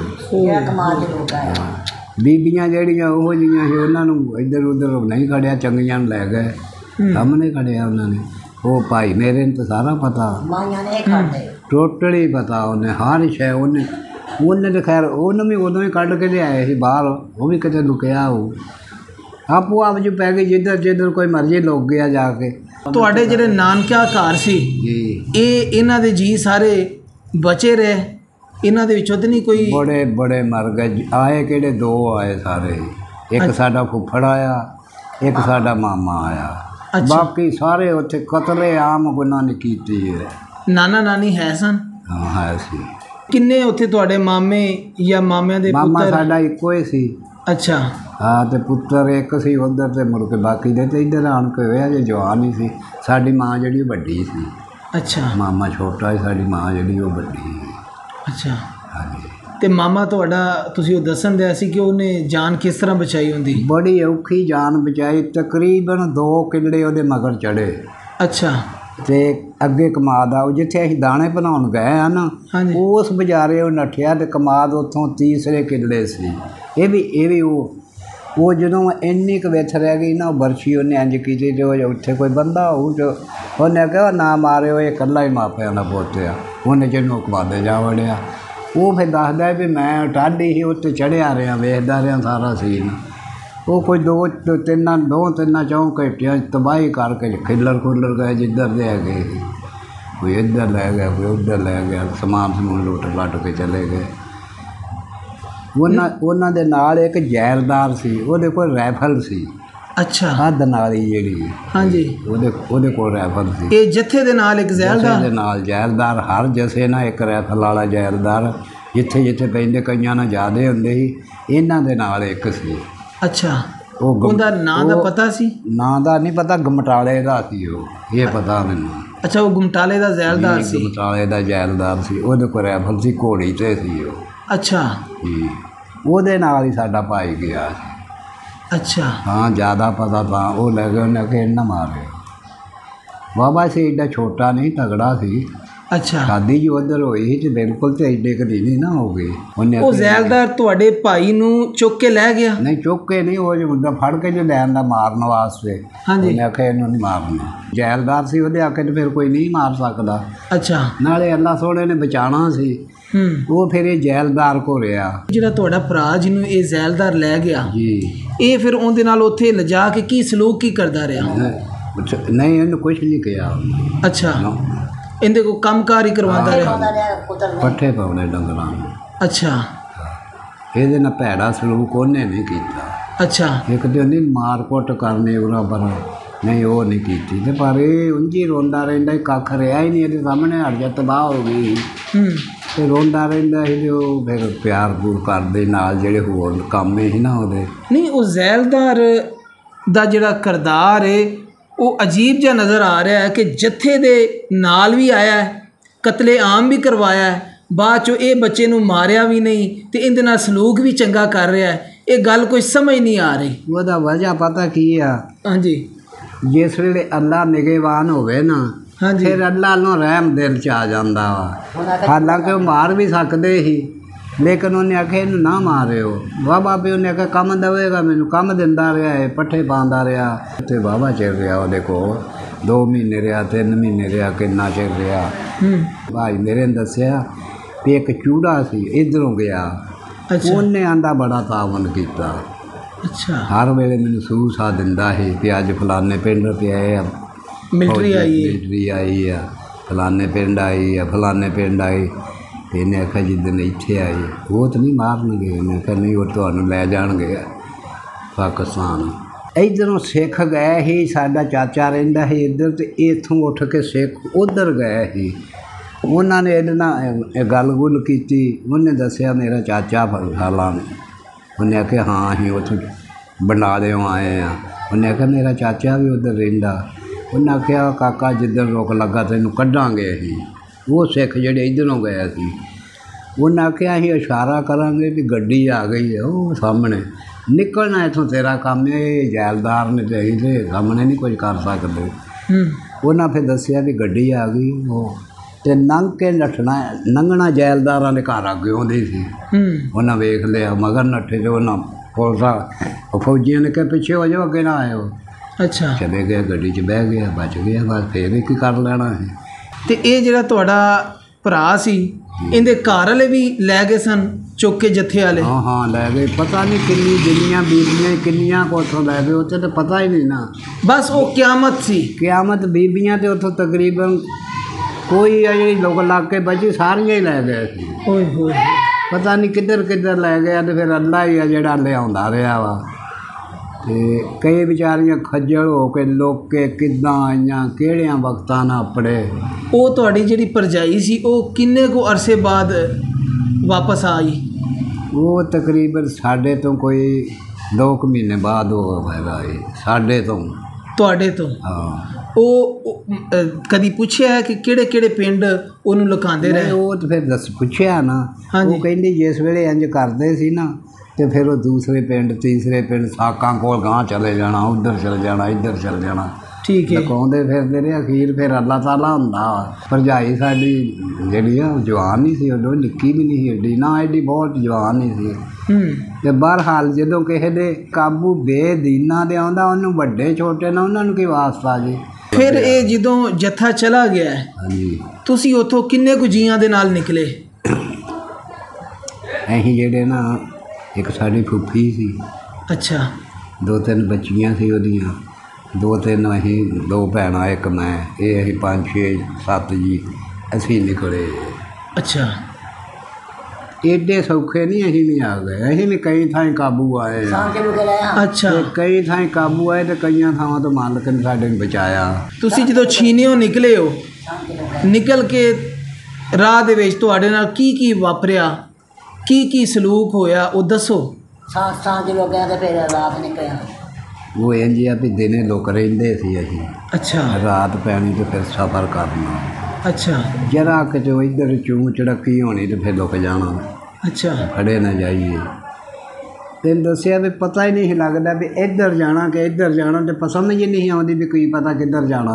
ਬੀਬੀਆਂ ਜਿਹੜੀਆਂ ਉਹੋ ਜਿਹੀਆਂ ਸੀ ਉਹਨਾਂ ਨੂੰ ਇੱਧਰ ਉੱਧਰ ਨਹੀਂ ਖੜਿਆ, ਚੰਗੀਆਂ ਨੂੰ ਲੈ ਗਏ, ਸਾਹਮਣੇ ਖੜਿਆ ਉਹਨਾਂ ਨੇ। ਉਹ ਭਾਈ ਮੇਰੇ ਨੂੰ ਤਾਂ ਸਾਰਾ ਪਤਾ, ਟੋਟਲੀ ਪਤਾ ਉਹਨੇ ਹਰ ਸ਼ੈ। ਉਹਨੇ ਤਾਂ ਖੈਰ ਉਹਨੂੰ ਵੀ ਉਦੋਂ ਹੀ ਕੱਢ ਕੇ ਲਿਆਏ ਸੀ ਬਾਹਰ, ਉਹ ਵੀ ਕਿਤੇ ਲੁਕਿਆ ਉਹ ਆਪੋ ਆਪ 'ਚ ਪੈ ਗਈ। ਜਿੱਧਰ ਕੋਈ ਮਰਜ਼ੀ ਲੁਕ ਗਿਆ ਜਾ ਕੇ। ਤੁਹਾਡੇ ਜਿਹੜੇ ਨਾਨਕਿਆ ਘਰ ਸੀ ਜੀ, ਇਹਨਾਂ ਦੇ ਜੀ ਸਾਰੇ ਬਚੇ ਰਹੇ? ਇਹਨਾਂ ਦੇ ਵਿੱਚੋਂ ਤਾਂ ਨਹੀਂ ਕੋਈ? ਬੜੇ ਮਰ ਗਏ। ਆਏ ਕਿਹੜੇ 2 ਆਏ ਸਾਰੇ। ਇੱਕ ਸਾਡਾ ਫੁੱਫੜ ਆਇਆ, ਇੱਕ ਸਾਡਾ ਮਾਮਾ ਆਇਆ। ਬਾਕੀ ਸਾਰੇ ਉੱਥੇ ਕਤਲੇ ਆਮ ਉਹਨਾਂ ਨੇ ਕੀਤੀ ਹੈ। ਨਾਨਾ ਨਾਨੀ ਹੈ ਸਨ? ਹਾਂ ਹੈ ਸੀ। ਕਿੰਨੇ ਉੱਥੇ ਤੁਹਾਡੇ ਮਾਮੇ ਜਾਂ ਮਾਮਿਆਂ ਦੇ ਪੁੱਤਰ? ਮਾਮਾ ਸਾਡਾ ਇੱਕੋ ਹੀ ਸੀ। ਅੱਛਾ। ਹਾਂ, ਤੇ ਪੁੱਤਰ ਇੱਕ ਸੀ ਉੱਧਰ, ਤੇ ਮੁੜ ਕੇ ਬਾਕੀ ਦੇ ਤੇ ਇੱਧਰ ਆਣ ਕੇ ਹੋਇਆ। ਜੇ ਜਵਾਨ ਹੀ ਸੀ। ਸਾਡੀ ਮਾਂ ਜਿਹੜੀ ਵੱਡੀ ਸੀ। ਅੱਛਾ। ਮਾਮਾ ਛੋਟਾ ਸੀ, ਸਾਡੀ ਮਾਂ ਜਿਹੜੀ ਉਹ ਵੱਡੀ ਸੀ। ਅੱਛਾ। ਹਾਂਜੀ। ਤੇ ਮਾਮਾ ਤੁਹਾਡਾ, ਤੁਸੀਂ ਉਹ ਦੱਸਣ ਦਿਆ ਸੀ ਕਿ ਉਹਨੇ ਜਾਨ ਕਿਸ ਤਰ੍ਹਾਂ ਬਚਾਈ ਹੁੰਦੀ? ਬੜੀ ਔਖੀ ਜਾਨ ਬਚਾਈ। ਤਕਰੀਬਨ 2 ਕਿੱਲੇ ਉਹਦੇ ਮਗਰ ਚੜ੍ਹੇ। ਅੱਛਾ। ਤੇ ਅੱਗੇ ਕਮਾਦ ਆ, ਉਹ ਜਿੱਥੇ ਅਸੀਂ ਦਾਣੇ ਬਣਾਉਣ ਗਏ ਆ ਨਾ, ਉਸ ਬਜ਼ਾਰੇ ਉਹ ਨੱਠਿਆ ਤੇ ਕਮਾਦ ਉੱਥੋਂ ਤੀਸਰੇ ਕਿੱਲੇ ਸੀ। ਇਹ ਵੀ ਉਹ ਜਦੋਂ ਇੰਨੀ ਕੁ ਵਿੱਥ ਰਹਿ ਗਈ ਨਾ, ਉਹ ਬਰਛੀ ਉਹਨੇ ਇੰਝ ਕੀਤੀ ਤੇ ਉਹ ਉੱਥੇ ਕੋਈ ਬੰਦਾ ਹੋਊ ਤੇ ਉਹਨੇ ਕਿਹਾ ਨਾ ਮਾਰਿਓ, ਇਹ ਇਕੱਲਾ ਹੀ ਮਾਪਿਆਂ ਦਾ ਪੁੱਤ ਆ। ਉਹਨੇ ਜਿਹਨੂੰ ਕਮਾਦੇ ਜਾ ਵੜਿਆ। ਉਹ ਫਿਰ ਦੱਸਦਾ ਵੀ ਮੈਂ ਟਾਢੀ ਸੀ, ਉੱਤੇ ਚੜ੍ਹਿਆ ਰਿਹਾ, ਵੇਖਦਾ ਰਿਹਾ ਸਾਰਾ ਸੀਨ। ਉਹ ਕੋਈ 2-3 4 ਘੰਟਿਆਂ ਤਬਾਹੀ ਕਰਕੇ ਖਿੱਲਰ ਗਏ ਜਿੱਧਰ ਦੇ ਹੈਗੇ। ਕੋਈ ਇੱਧਰ ਲੈ ਗਿਆ, ਕੋਈ ਉੱਧਰ ਲੈ ਗਿਆ, ਸਮਾਨ ਲੁੱਟ ਲੱਟ ਕੇ ਚਲੇ ਗਏ। ਉਹਨਾਂ ਦੇ ਨਾਲ ਇੱਕ ਜ਼ੈਲਦਾਰ ਸੀ, ਉਹਦੇ ਕੋਲ ਰਾਈਫਲ ਸੀ। ਅੱਛਾ। ਹੱਦ ਨਾਲ ਹੀ ਜਿਹੜੀ। ਹਾਂਜੀ। ਉਹਦੇ ਕੋਲ ਰਾਈਫਲ ਸੀ। ਇਹ ਜੱਥੇ ਦੇ ਨਾਲ ਇੱਕ ਜ਼ੈਲਦਾਰ? ਦੇ ਨਾਲ ਜ਼ੈਲਦਾਰ, ਹਰ ਜਥੇ ਨਾਲ ਇੱਕ ਰਾਈਫਲ ਵਾਲਾ ਜ਼ੈਲਦਾਰ। ਜਿੱਥੇ ਪੈਂਦੇ ਕਈਆਂ ਨਾਲ ਜ਼ਿਆਦਾ ਹੁੰਦੇ ਸੀ, ਇਹਨਾਂ ਦੇ ਨਾਲ ਇੱਕ ਸੀ। ਅੱਛਾ। ਉਹਦਾ ਨਾਂ ਦਾ ਪਤਾ ਸੀ? ਨਾਂ ਦਾ ਨਹੀਂ ਪਤਾ, ਗਮਟਾਲੇ ਦਾ ਸੀ ਉਹ, ਇਹ ਪਤਾ ਮੈਨੂੰ। ਅੱਛਾ, ਉਹ ਗਮਟਾਲੇ ਦਾ ਜ਼ੈਲਦਾਰ ਸੀ? ਗਮਟਾਲੇ ਦਾ ਜ਼ੈਲਦਾਰ ਸੀ। ਉਹਦੇ ਕੋਲ ਰਾਈਫਲ ਸੀ, ਘੋੜੀ 'ਤੇ ਸੀ ਉਹ। ਅੱਛਾ ਜੀ। ਉਹਦੇ ਨਾਲ ਹੀ ਸਾਡਾ ਭਾਈ ਗਿਆ ਸੀ। ਅੱਛਾ। ਹਾਂ, ਜ਼ਿਆਦਾ ਪਤਾ ਤਾਂ ਉਹ ਲੈ ਗਏ, ਉਹਨੇ ਕਿ ਨਾ ਮਾਰਿਆ। ਬਾਬਾ ਸੀ ਏਡਾ ਛੋਟਾ ਨਹੀਂ, ਤਗੜਾ ਸੀ। ਅੱਛਾ। ਸ਼ਾਦੀ ਜੀ ਉੱਧਰ ਹੋਈ ਸੀ ਤੇ ਬਿਲਕੁਲ ਤੇ ਏਡੇ ਕਦੀ ਨਹੀਂ ਨਾ ਹੋ ਗਏ। ਉਹ ਜ਼ੈਲਦਾਰ ਤੁਹਾਡੇ ਭਾਈ ਨੂੰ ਚੁੱਕ ਕੇ ਲੈ ਗਿਆ? ਨਹੀਂ, ਚੁੱਕ ਕੇ ਨਹੀਂ, ਉਹ ਮੁੰਡਾ ਫੜ ਕੇ ਜੋ ਲੈਣ ਦਾ ਮਾਰਨ ਵਾਸਤੇ। ਉਹਨੇ ਆਖਿਆ ਇਹਨੂੰ ਨਹੀਂ ਮਾਰਨਾ। ਜ਼ੈਲਦਾਰ ਸੀ, ਉਹਦੇ ਆਖੇ ਤੇ ਫਿਰ ਕੋਈ ਨਹੀਂ ਮਾਰ ਸਕਦਾ। ਅੱਛਾ। ਨਾਲੇ ਅੱਲਾ ਸੋਹਣੇ ਨੇ ਬਚਾਉਣਾ ਸੀ। ਉਹ ਫਿਰ ਇਹ ਜ਼ੈਲਦਾਰ ਕੋ ਰਿਹਾ। ਜਿਹੜਾ ਤੁਹਾਡਾ ਭਰਾ ਜਿਹਨੂੰ ਇਹ ਜ਼ੈਲਦਾਰ ਲੈ ਗਿਆ ਜੀ, ਇਹ ਫਿਰ ਉਹਦੇ ਨਾਲ ਉੱਥੇ ਲਿਜਾ ਕੇ ਕੀ ਸਲੂਕ ਕੀ ਕਰਦਾ ਰਿਹਾ? ਨਹੀਂ, ਇਹਨੂੰ ਕੁਛ ਨਹੀਂ ਕਿਹਾ। ਅੱਛਾ। ਇਹਦੇ ਕੋ ਕੰਮਕਾਰ ਹੀ ਕਰਵਾਉਂਦਾ ਰਿਹਾ? ਪੱਠੇ ਪਾਉਣੇ ਡੰਗਰਾਂ ਨੂੰ। ਅੱਛਾ। ਇਹਦੇ ਨਾਲ ਭੈੜਾ ਸਲੂਕ ਉਹਨੇ ਨਹੀਂ ਕੀਤਾ। ਅੱਛਾ। ਇੱਕ ਤੇ ਉਹਨੇ ਮਾਰ ਕੁੱਟ ਕਰਨੇ ਉਰਾ ਪਰ, ਨਹੀਂ ਉਹ ਨਹੀਂ ਕੀਤੀ। ਤੇ ਪਰ ਇਹ ਉਂਝ ਹੀ ਰੋਂਦਾ ਰਹਿੰਦਾ, ਕੱਖ ਰਿਹਾ ਹੀ ਨਹੀਂ। ਇਹਦੇ ਸਾਹਮਣੇ ਹਟ ਜਾ, ਤਬਾਹ ਹੋ ਗਈ। ਤੇ ਰੋਂਦਾ ਰਹਿੰਦਾ ਸੀ, ਜੋ ਫਿਰ ਪਿਆਰ ਪੂਰ ਕਰਦੇ ਨਾਲ ਜਿਹੜੇ ਹੋਰ ਕੰਮ ਸੀ ਨਾ ਉਹਦੇ। ਨਹੀਂ, ਉਹ ਜ਼ੈਲਦਾਰ ਦਾ ਜਿਹੜਾ ਕਿਰਦਾਰ ਹੈ ਉਹ ਅਜੀਬ ਜਿਹਾ ਨਜ਼ਰ ਆ ਰਿਹਾ ਹੈ ਕਿ ਜੱਥੇ ਦੇ ਨਾਲ ਵੀ ਆਇਆ ਹੈ, ਕਤਲੇ ਆਮ ਵੀ ਕਰਵਾਇਆ ਹੈ, ਬਾਅਦ 'ਚੋਂ ਇਹ ਬੱਚੇ ਨੂੰ ਮਾਰਿਆ ਵੀ ਨਹੀਂ ਤੇ ਇਹਦੇ ਨਾਲ ਸਲੂਕ ਵੀ ਚੰਗਾ ਕਰ ਰਿਹਾ ਹੈ। ਇਹ ਗੱਲ ਕੋਈ ਸਮਝ ਨਹੀਂ ਆ ਰਹੀ। ਉਹਦਾ ਵਜ੍ਹਾ ਪਤਾ ਕੀ ਆ? ਹਾਂਜੀ ਜਿਸ ਵੇਲੇ ਅੱਲਾ ਨਿਗਹਿਬਾਨ ਹੋਵੇ ਨਾ, ਹਾਂਜੀ ਫਿਰ ਅੱਲਾ ਨੂੰ ਰਹਿਮ ਦਿਲ 'ਚ ਆ ਜਾਂਦਾ ਵਾ। ਹਾਲਾਂਕਿ ਉਹ ਮਾਰ ਵੀ ਸਕਦੇ ਸੀ, ਲੇਕਿਨ ਉਹਨੇ ਆਖਿਆ ਇਹਨੂੰ ਨਾ ਮਾਰਿਓ। ਬਾਬਾ ਵੀ ਉਹਨੇ ਆਖਿਆ ਕੰਮ ਦੇਵੇਗਾ ਮੈਨੂੰ, ਕੰਮ ਦਿੰਦਾ ਰਿਹਾ ਹੈ, ਪੱਠੇ ਪਾਉਂਦਾ ਰਿਹਾ ਅਤੇ ਵਾਹਵਾ ਚਿਰ ਰਿਹਾ ਉਹਦੇ ਕੋਲ। 2 ਮਹੀਨੇ ਰਿਹਾ, 3 ਮਹੀਨੇ ਰਿਹਾ, ਕਿੰਨਾ ਚਿਰ ਰਿਹਾ। ਭਾਈ ਮੇਰੇ ਨੇ ਦੱਸਿਆ ਵੀ ਇੱਕ ਚੂੜਾ ਸੀ ਇੱਧਰੋਂ ਗਿਆ, ਅੱਛਾ ਉਹਨੇ ਆਂਦਾ ਬੜਾ ਤਾਵਨ ਕੀਤਾ। ਅੱਛਾ, ਹਰ ਵੇਲੇ ਮੈਨੂੰ ਸੂਸਾ ਦਿੰਦਾ ਸੀ ਵੀ ਅੱਜ ਫਲਾਨੇ ਪਿੰਡ ਤੇ ਆਏ ਆ, ਮਿਲਟਰੀ ਆਈ ਹੈ। ਮਿਲਟਰੀ ਆਈ ਆ, ਫਲਾਨੇ ਪਿੰਡ ਆਈ ਆ, ਫਲਾਨੇ ਪਿੰਡ ਆਈ। ਤੇ ਇਹਨੇ ਆਖਿਆ ਜਿੱਦਣ ਇੱਥੇ ਆਈ ਉਹ ਤਾਂ ਨਹੀਂ ਮਾਰਨਗੇ। ਇਹਨੇ ਆਖਿਆ ਨਹੀਂ, ਉਹ ਤੁਹਾਨੂੰ ਲੈ ਜਾਣਗੇ ਪਾਕਿਸਤਾਨ। ਇੱਧਰੋਂ ਸਿੱਖ ਗਏ ਸੀ, ਸਾਡਾ ਚਾਚਾ ਰਹਿੰਦਾ ਸੀ ਇੱਧਰ, ਤੇ ਇੱਥੋਂ ਉੱਠ ਕੇ ਸਿੱਖ ਉੱਧਰ ਗਏ ਸੀ। ਉਹਨਾਂ ਨੇ ਇਹਦੇ ਨਾਲ ਇਹ ਗੱਲ ਗੁੱਲ ਕੀਤੀ। ਉਹਨੇ ਦੱਸਿਆ ਮੇਰਾ ਚਾਚਾ ਫਲਾਣਾ। ਉਹਨੇ ਆਖਿਆ ਹਾਂ ਅਸੀਂ ਉੱਥੋਂ ਬੰਡਾਲਿਓਂ ਆਏ ਆ। ਉਹਨੇ ਆਖਿਆ ਮੇਰਾ ਚਾਚਾ ਵੀ ਉੱਧਰ ਰਹਿੰਦਾ। ਉਹਨੇ ਆਖਿਆ ਕਾਕਾ ਜਿੱਦਣ ਰੁਕ ਲੱਗਾ ਤੈਨੂੰ ਕੱਢਾਂਗੇ ਅਸੀਂ। ਉਹ ਸਿੱਖ ਜਿਹੜੇ ਇੱਧਰੋਂ ਗਏ ਸੀ, ਉਹਨਾਂ ਆਖਿਆ ਅਸੀਂ ਇਸ਼ਾਰਾ ਕਰਾਂਗੇ ਵੀ ਗੱਡੀ ਆ ਗਈ ਹੈ ਉਹ ਸਾਹਮਣੇ, ਨਿਕਲਣਾ ਇੱਥੋਂ ਤੇਰਾ ਕੰਮ ਹੈ। ਜੈਲਦਾਰ ਨੇ ਤੇ ਅਸੀਂ ਤੇ ਸਾਹਮਣੇ ਨਹੀਂ ਕੁਝ ਕਰ ਸਕਦੇ। ਉਹਨਾਂ ਫਿਰ ਦੱਸਿਆ ਵੀ ਗੱਡੀ ਆ ਗਈ ਉਹ, ਤੇ ਲੰਘ ਕੇ ਲੰਘਣਾ ਜੈਲਦਾਰਾਂ ਦੇ ਘਰ ਅੱਗੇ ਆਉਂਦੇ ਸੀ। ਉਹਨਾਂ ਵੇਖ ਲਿਆ, ਮਗਰ ਨੱਠੇ ਤੇ ਉਹਨਾਂ ਫੌਜੀਆਂ ਨੇ ਕਿਹਾ ਪਿੱਛੇ ਹੋ ਜਾਓ, ਅੱਗੇ ਨਾ ਆਇਓ। ਅੱਛਾ, ਚਲੇ ਗਏ, ਗੱਡੀ 'ਚ ਬਹਿ ਗਿਆ, ਬਚ ਗਿਆ। ਬਸ ਫੇਰ ਵੀ ਕੀ ਕਰ ਲੈਣਾ ਹੈ। ਤੇ ਇਹ ਜਿਹੜਾ ਤੁਹਾਡਾ ਭਰਾ ਸੀ, ਇਹਦੇ ਘਰ ਵਾਲੇ ਵੀ ਲੈ ਗਏ ਸਨ ਚੁੱਕ ਕੇ ਜੱਥੇ ਵਾਲੇ? ਹਾਂ ਹਾਂ ਲੈ ਗਏ। ਪਤਾ ਨਹੀਂ ਕਿੰਨੀ ਜਿੰਨੀਆਂ ਬੀਬੀਆਂ ਕਿੰਨੀਆਂ ਕੋ ਉੱਥੋਂ ਲੈ ਗਏ, ਉੱਥੇ ਤਾਂ ਪਤਾ ਹੀ ਨਹੀਂ ਨਾ। ਬਸ ਉਹ ਕਿਆਮਤ ਸੀ। ਕਿਆਮਤ ਬੀਬੀਆਂ ਤੇ ਉੱਥੋਂ ਤਕਰੀਬਨ ਕੋਈ ਆ ਜਿਹੜੀ ਲੋਕ ਲੱਗ ਕੇ ਬਚੀ ਸਾਰੀਆਂ ਹੀ ਲੈ ਗਏ ਸੀ। ਓਏ ਹੋਏ, ਪਤਾ ਨਹੀਂ ਕਿੱਧਰ ਕਿੱਧਰ ਲੈ ਗਿਆ। ਤੇ ਫਿਰ ਅੱਲਾ ਹੀ ਆ ਜਿਹੜਾ ਲਿਆਉਂਦਾ ਰਿਹਾ ਵਾ। ਤੇ ਕਈ ਵਿਚਾਰੀਆਂ ਖੱਜਲ ਹੋ ਕੇ ਲੋਕੇ ਕਿੱਦਾਂ ਆਈਆਂ, ਕਿਹੜਿਆਂ ਵਕਤਾਂ ਨਾਲ ਆਪਣੇ। ਉਹ ਤੁਹਾਡੀ ਜਿਹੜੀ ਭਰਜਾਈ ਸੀ ਉਹ ਕਿੰਨੇ ਕੁ ਅਰਸੇ ਬਾਅਦ ਵਾਪਸ ਆਈ? ਉਹ ਤਕਰੀਬਨ ਸਾਡੇ ਤੋਂ ਕੋਈ 2 ਮਹੀਨੇ ਬਾਅਦ ਉਹ ਆਈ, ਸਾਡੇ ਤੋਂ। ਤੁਹਾਡੇ ਤੋਂ? ਹਾਂ। ਉਹ ਕਦੀ ਪੁੱਛਿਆ ਹੈ ਕਿ ਕਿਹੜੇ ਕਿਹੜੇ ਪਿੰਡ ਉਹਨੂੰ ਲੁਕਾਉਂਦੇ ਰਹੇ? ਉਹ ਤਾਂ ਫਿਰ ਪੁੱਛਿਆ ਨਾ। ਹਾਂਜੀ। ਉਹ ਕਹਿੰਦੀ ਜਿਸ ਵੇਲੇ ਇੰਜ ਕਰਦੇ ਸੀ ਨਾ, ਤੇ ਫਿਰ ਉਹ ਦੂਸਰੇ ਪਿੰਡ, ਤੀਸਰੇ ਪਿੰਡ, ਸਾਕਾਂ ਕੋਲ ਗਾਂਹ ਚਲੇ ਜਾਣਾ, ਉੱਧਰ ਚਲੇ ਜਾਣਾ, ਇੱਧਰ ਚਲੇ ਜਾਣਾ। ਠੀਕ ਹੈ। ਲੁਕਾਉਂਦੇ ਫਿਰਦੇ ਰਹੇ। ਅਖੀਰ ਫਿਰ ਅੱਲਾਹ ਤਾਲਾ ਹੁੰਦਾ। ਭਰਜਾਈ ਸਾਡੀ ਜਿਹੜੀ ਆ ਉਹ ਜਵਾਨ ਨਹੀਂ ਸੀ ਉਦੋਂ, ਨਿੱਕੀ ਵੀ ਨਹੀਂ ਸੀ ਐਡੀ, ਨਾ ਐਡੀ ਬਹੁਤ ਜਵਾਨ ਨਹੀਂ ਸੀ। ਤੇ ਬਹਰਹਾਲ ਜਦੋਂ ਕਿਸੇ ਦੇ ਕਾਬੂ ਬੇਦੀਨਾ ਦੇ ਆਉਂਦਾ, ਉਹਨੂੰ ਵੱਡੇ ਛੋਟੇ ਨਾਲ ਉਹਨਾਂ ਨੂੰ ਕੀ ਵਾਸਤਾ ਜੀ। ਫਿਰ ਇਹ ਜਦੋਂ ਜੱਥਾ ਚਲਾ ਗਿਆ, ਹਾਂਜੀ, ਤੁਸੀਂ ਉੱਥੋਂ ਕਿੰਨੇ ਕੁ ਜੀਆਂ ਦੇ ਨਾਲ ਨਿਕਲੇ? ਅਸੀਂ ਜਿਹੜੇ ਨਾ, ਇੱਕ ਸਾਡੀ ਫੁੱਫੀ ਸੀ, ਅੱਛਾ, 2-3 ਬੱਚੀਆਂ ਸੀ ਉਹਦੀਆਂ, 2-3 ਅਸੀਂ, 2 ਭੈਣਾਂ, ਇੱਕ ਮੈਂ, ਇਹ ਅਸੀਂ 5-6-7 ਜੀ ਅਸੀਂ ਨਿਕਲੇ। ਅੱਛਾ, ਏਡੇ ਸੌਖੇ ਨਹੀਂ ਅਸੀਂ ਵੀ ਆ ਗਏ। ਅਸੀਂ ਵੀ ਕਈ ਥਾਂ ਕਾਬੂ ਆਏ ਆ। ਅੱਛਾ, ਤੇ ਕਈ ਥਾਂ ਕਾਬੂ ਆਏ ਤੇ ਕਈਆਂ ਥਾਵਾਂ ਤੋਂ ਮਾਲਕ ਨੇ ਸਾਡੇ ਨੂੰ ਬਚਾਇਆ। ਤੁਸੀਂ ਜਦੋਂ ਛੀਨਿਓ ਨਿਕਲੇ ਹੋ, ਨਿਕਲ ਕੇ ਰਾਹ ਦੇ ਵਿੱਚ ਤੁਹਾਡੇ ਨਾਲ ਕੀ ਕੀ ਵਾਪਰਿਆ, ਕੀ ਕੀ ਸਲੂਕ ਹੋਇਆ, ਉਹ ਦੱਸੋ। ਸਾਂਝ ਲੋਕਾਂ ਦੇ ਫਿਰ ਰਾਤ ਨਿਕਲਿਆ। ਉਹ ਇੰਝ ਆ ਵੀ ਦਿਨੇ ਲੁਕ ਰਹਿੰਦੇ ਸੀ ਅਸੀਂ, ਅੱਛਾ ਰਾਤ ਪੈਣੀ ਤੇ ਫਿਰ ਸਫ਼ਰ ਕਰਨਾ। ਅੱਛਾ ਜਰਾ ਕਿਤੇ ਇੱਧਰ ਚੂੰ ਚੜੱਕੀ ਹੋਣੀ ਤੇ ਫਿਰ ਲੁਕ ਜਾਣਾ, ਅੱਛਾ ਖੜੇ ਨਾ ਜਾਈਏ। ਤੈਨੂੰ ਦੱਸਿਆ ਵੀ ਪਤਾ ਹੀ ਨਹੀਂ ਲੱਗਦਾ ਵੀ ਇੱਧਰ ਜਾਣਾ ਕਿ ਇੱਧਰ ਜਾਣਾ, ਤੇ ਸਮਝ ਹੀ ਨਹੀਂ ਆਉਂਦੀ ਵੀ ਕੋਈ ਪਤਾ ਕਿੱਧਰ ਜਾਣਾ।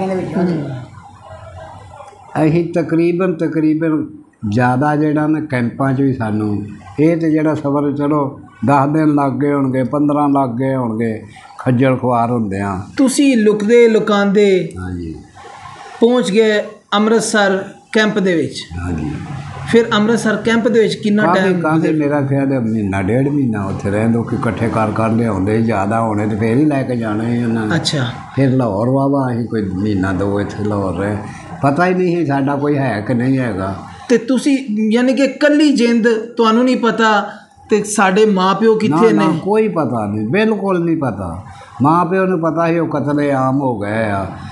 ਅਸੀਂ ਤਕਰੀਬਨ ਜ਼ਿਆਦਾ ਜਿਹੜਾ ਨਾ ਕੈਂਪਾਂ 'ਚ ਵੀ ਸਾਨੂੰ ਇਹ ਤੇ ਜਿਹੜਾ ਸਫ਼ਰ ਚਲੋ 10 ਦਿਨ ਲੱਗ ਗਏ ਹੋਣਗੇ, 15 ਲੱਗ ਗਏ ਹੋਣਗੇ, ਖੱਜਲ ਖੁਆਰ ਹੁੰਦੇ ਆ। ਤੁਸੀਂ ਲੁਕਦੇ ਲੁਕਾਉਂਦੇ ਹਾਂਜੀ ਪਹੁੰਚ ਗਏ ਅੰਮ੍ਰਿਤਸਰ ਕੈਂਪ ਦੇ ਵਿੱਚ। ਹਾਂਜੀ, ਫਿਰ ਅੰਮ੍ਰਿਤਸਰ ਕੈਂਪ ਦੇ ਵਿੱਚ ਕਿੰਨਾ ਟਾਈਮ? ਕਾਫੀ ਮੇਰਾ ਖਿਆਲ ਹੈ ਮਹੀਨਾ 1.5 ਮਹੀਨਾ ਉੱਥੇ ਰਹਿੰਦੇ ਕਿ ਇਕੱਠੇ ਕਰ ਲਿਆਉਂਦੇ। ਜ਼ਿਆਦਾ ਹੋਣੇ ਤੇ ਫਿਰ ਹੀ ਲੈ ਕੇ ਜਾਣੇ ਸੀ ਉਹਨਾਂ ਨੇ। ਅੱਛਾ, ਫਿਰ ਲਾਹੌਰ ਵਾਵਾ ਅਸੀਂ ਕੋਈ ਮਹੀਨਾ 2 ਇੱਥੇ ਲਾਹੌਰ ਰਹੇ। ਪਤਾ ਹੀ ਨਹੀਂ ਸੀ ਸਾਡਾ ਕੋਈ ਹੈ ਕਿ ਨਹੀਂ ਹੈਗਾ। ਤੇ ਤੁਸੀਂ ਯਾਨੀ ਕਿ ਕੱਲੀ ਜਿੰਦ, ਤੁਹਾਨੂੰ ਨਹੀਂ ਪਤਾ ਤੇ ਸਾਡੇ ਮਾਪਿਓ ਕਿੱਥੇ ਨੇ? ਕੋਈ ਪਤਾ ਨਹੀਂ, ਬਿਲਕੁਲ ਨਹੀਂ ਪਤਾ। ਮਾਂ ਪਿਓ ਨੂੰ ਪਤਾ ਸੀ ਉਹ ਕਤਲੇ ਆਮ ਹੋ ਗਏ ਆ,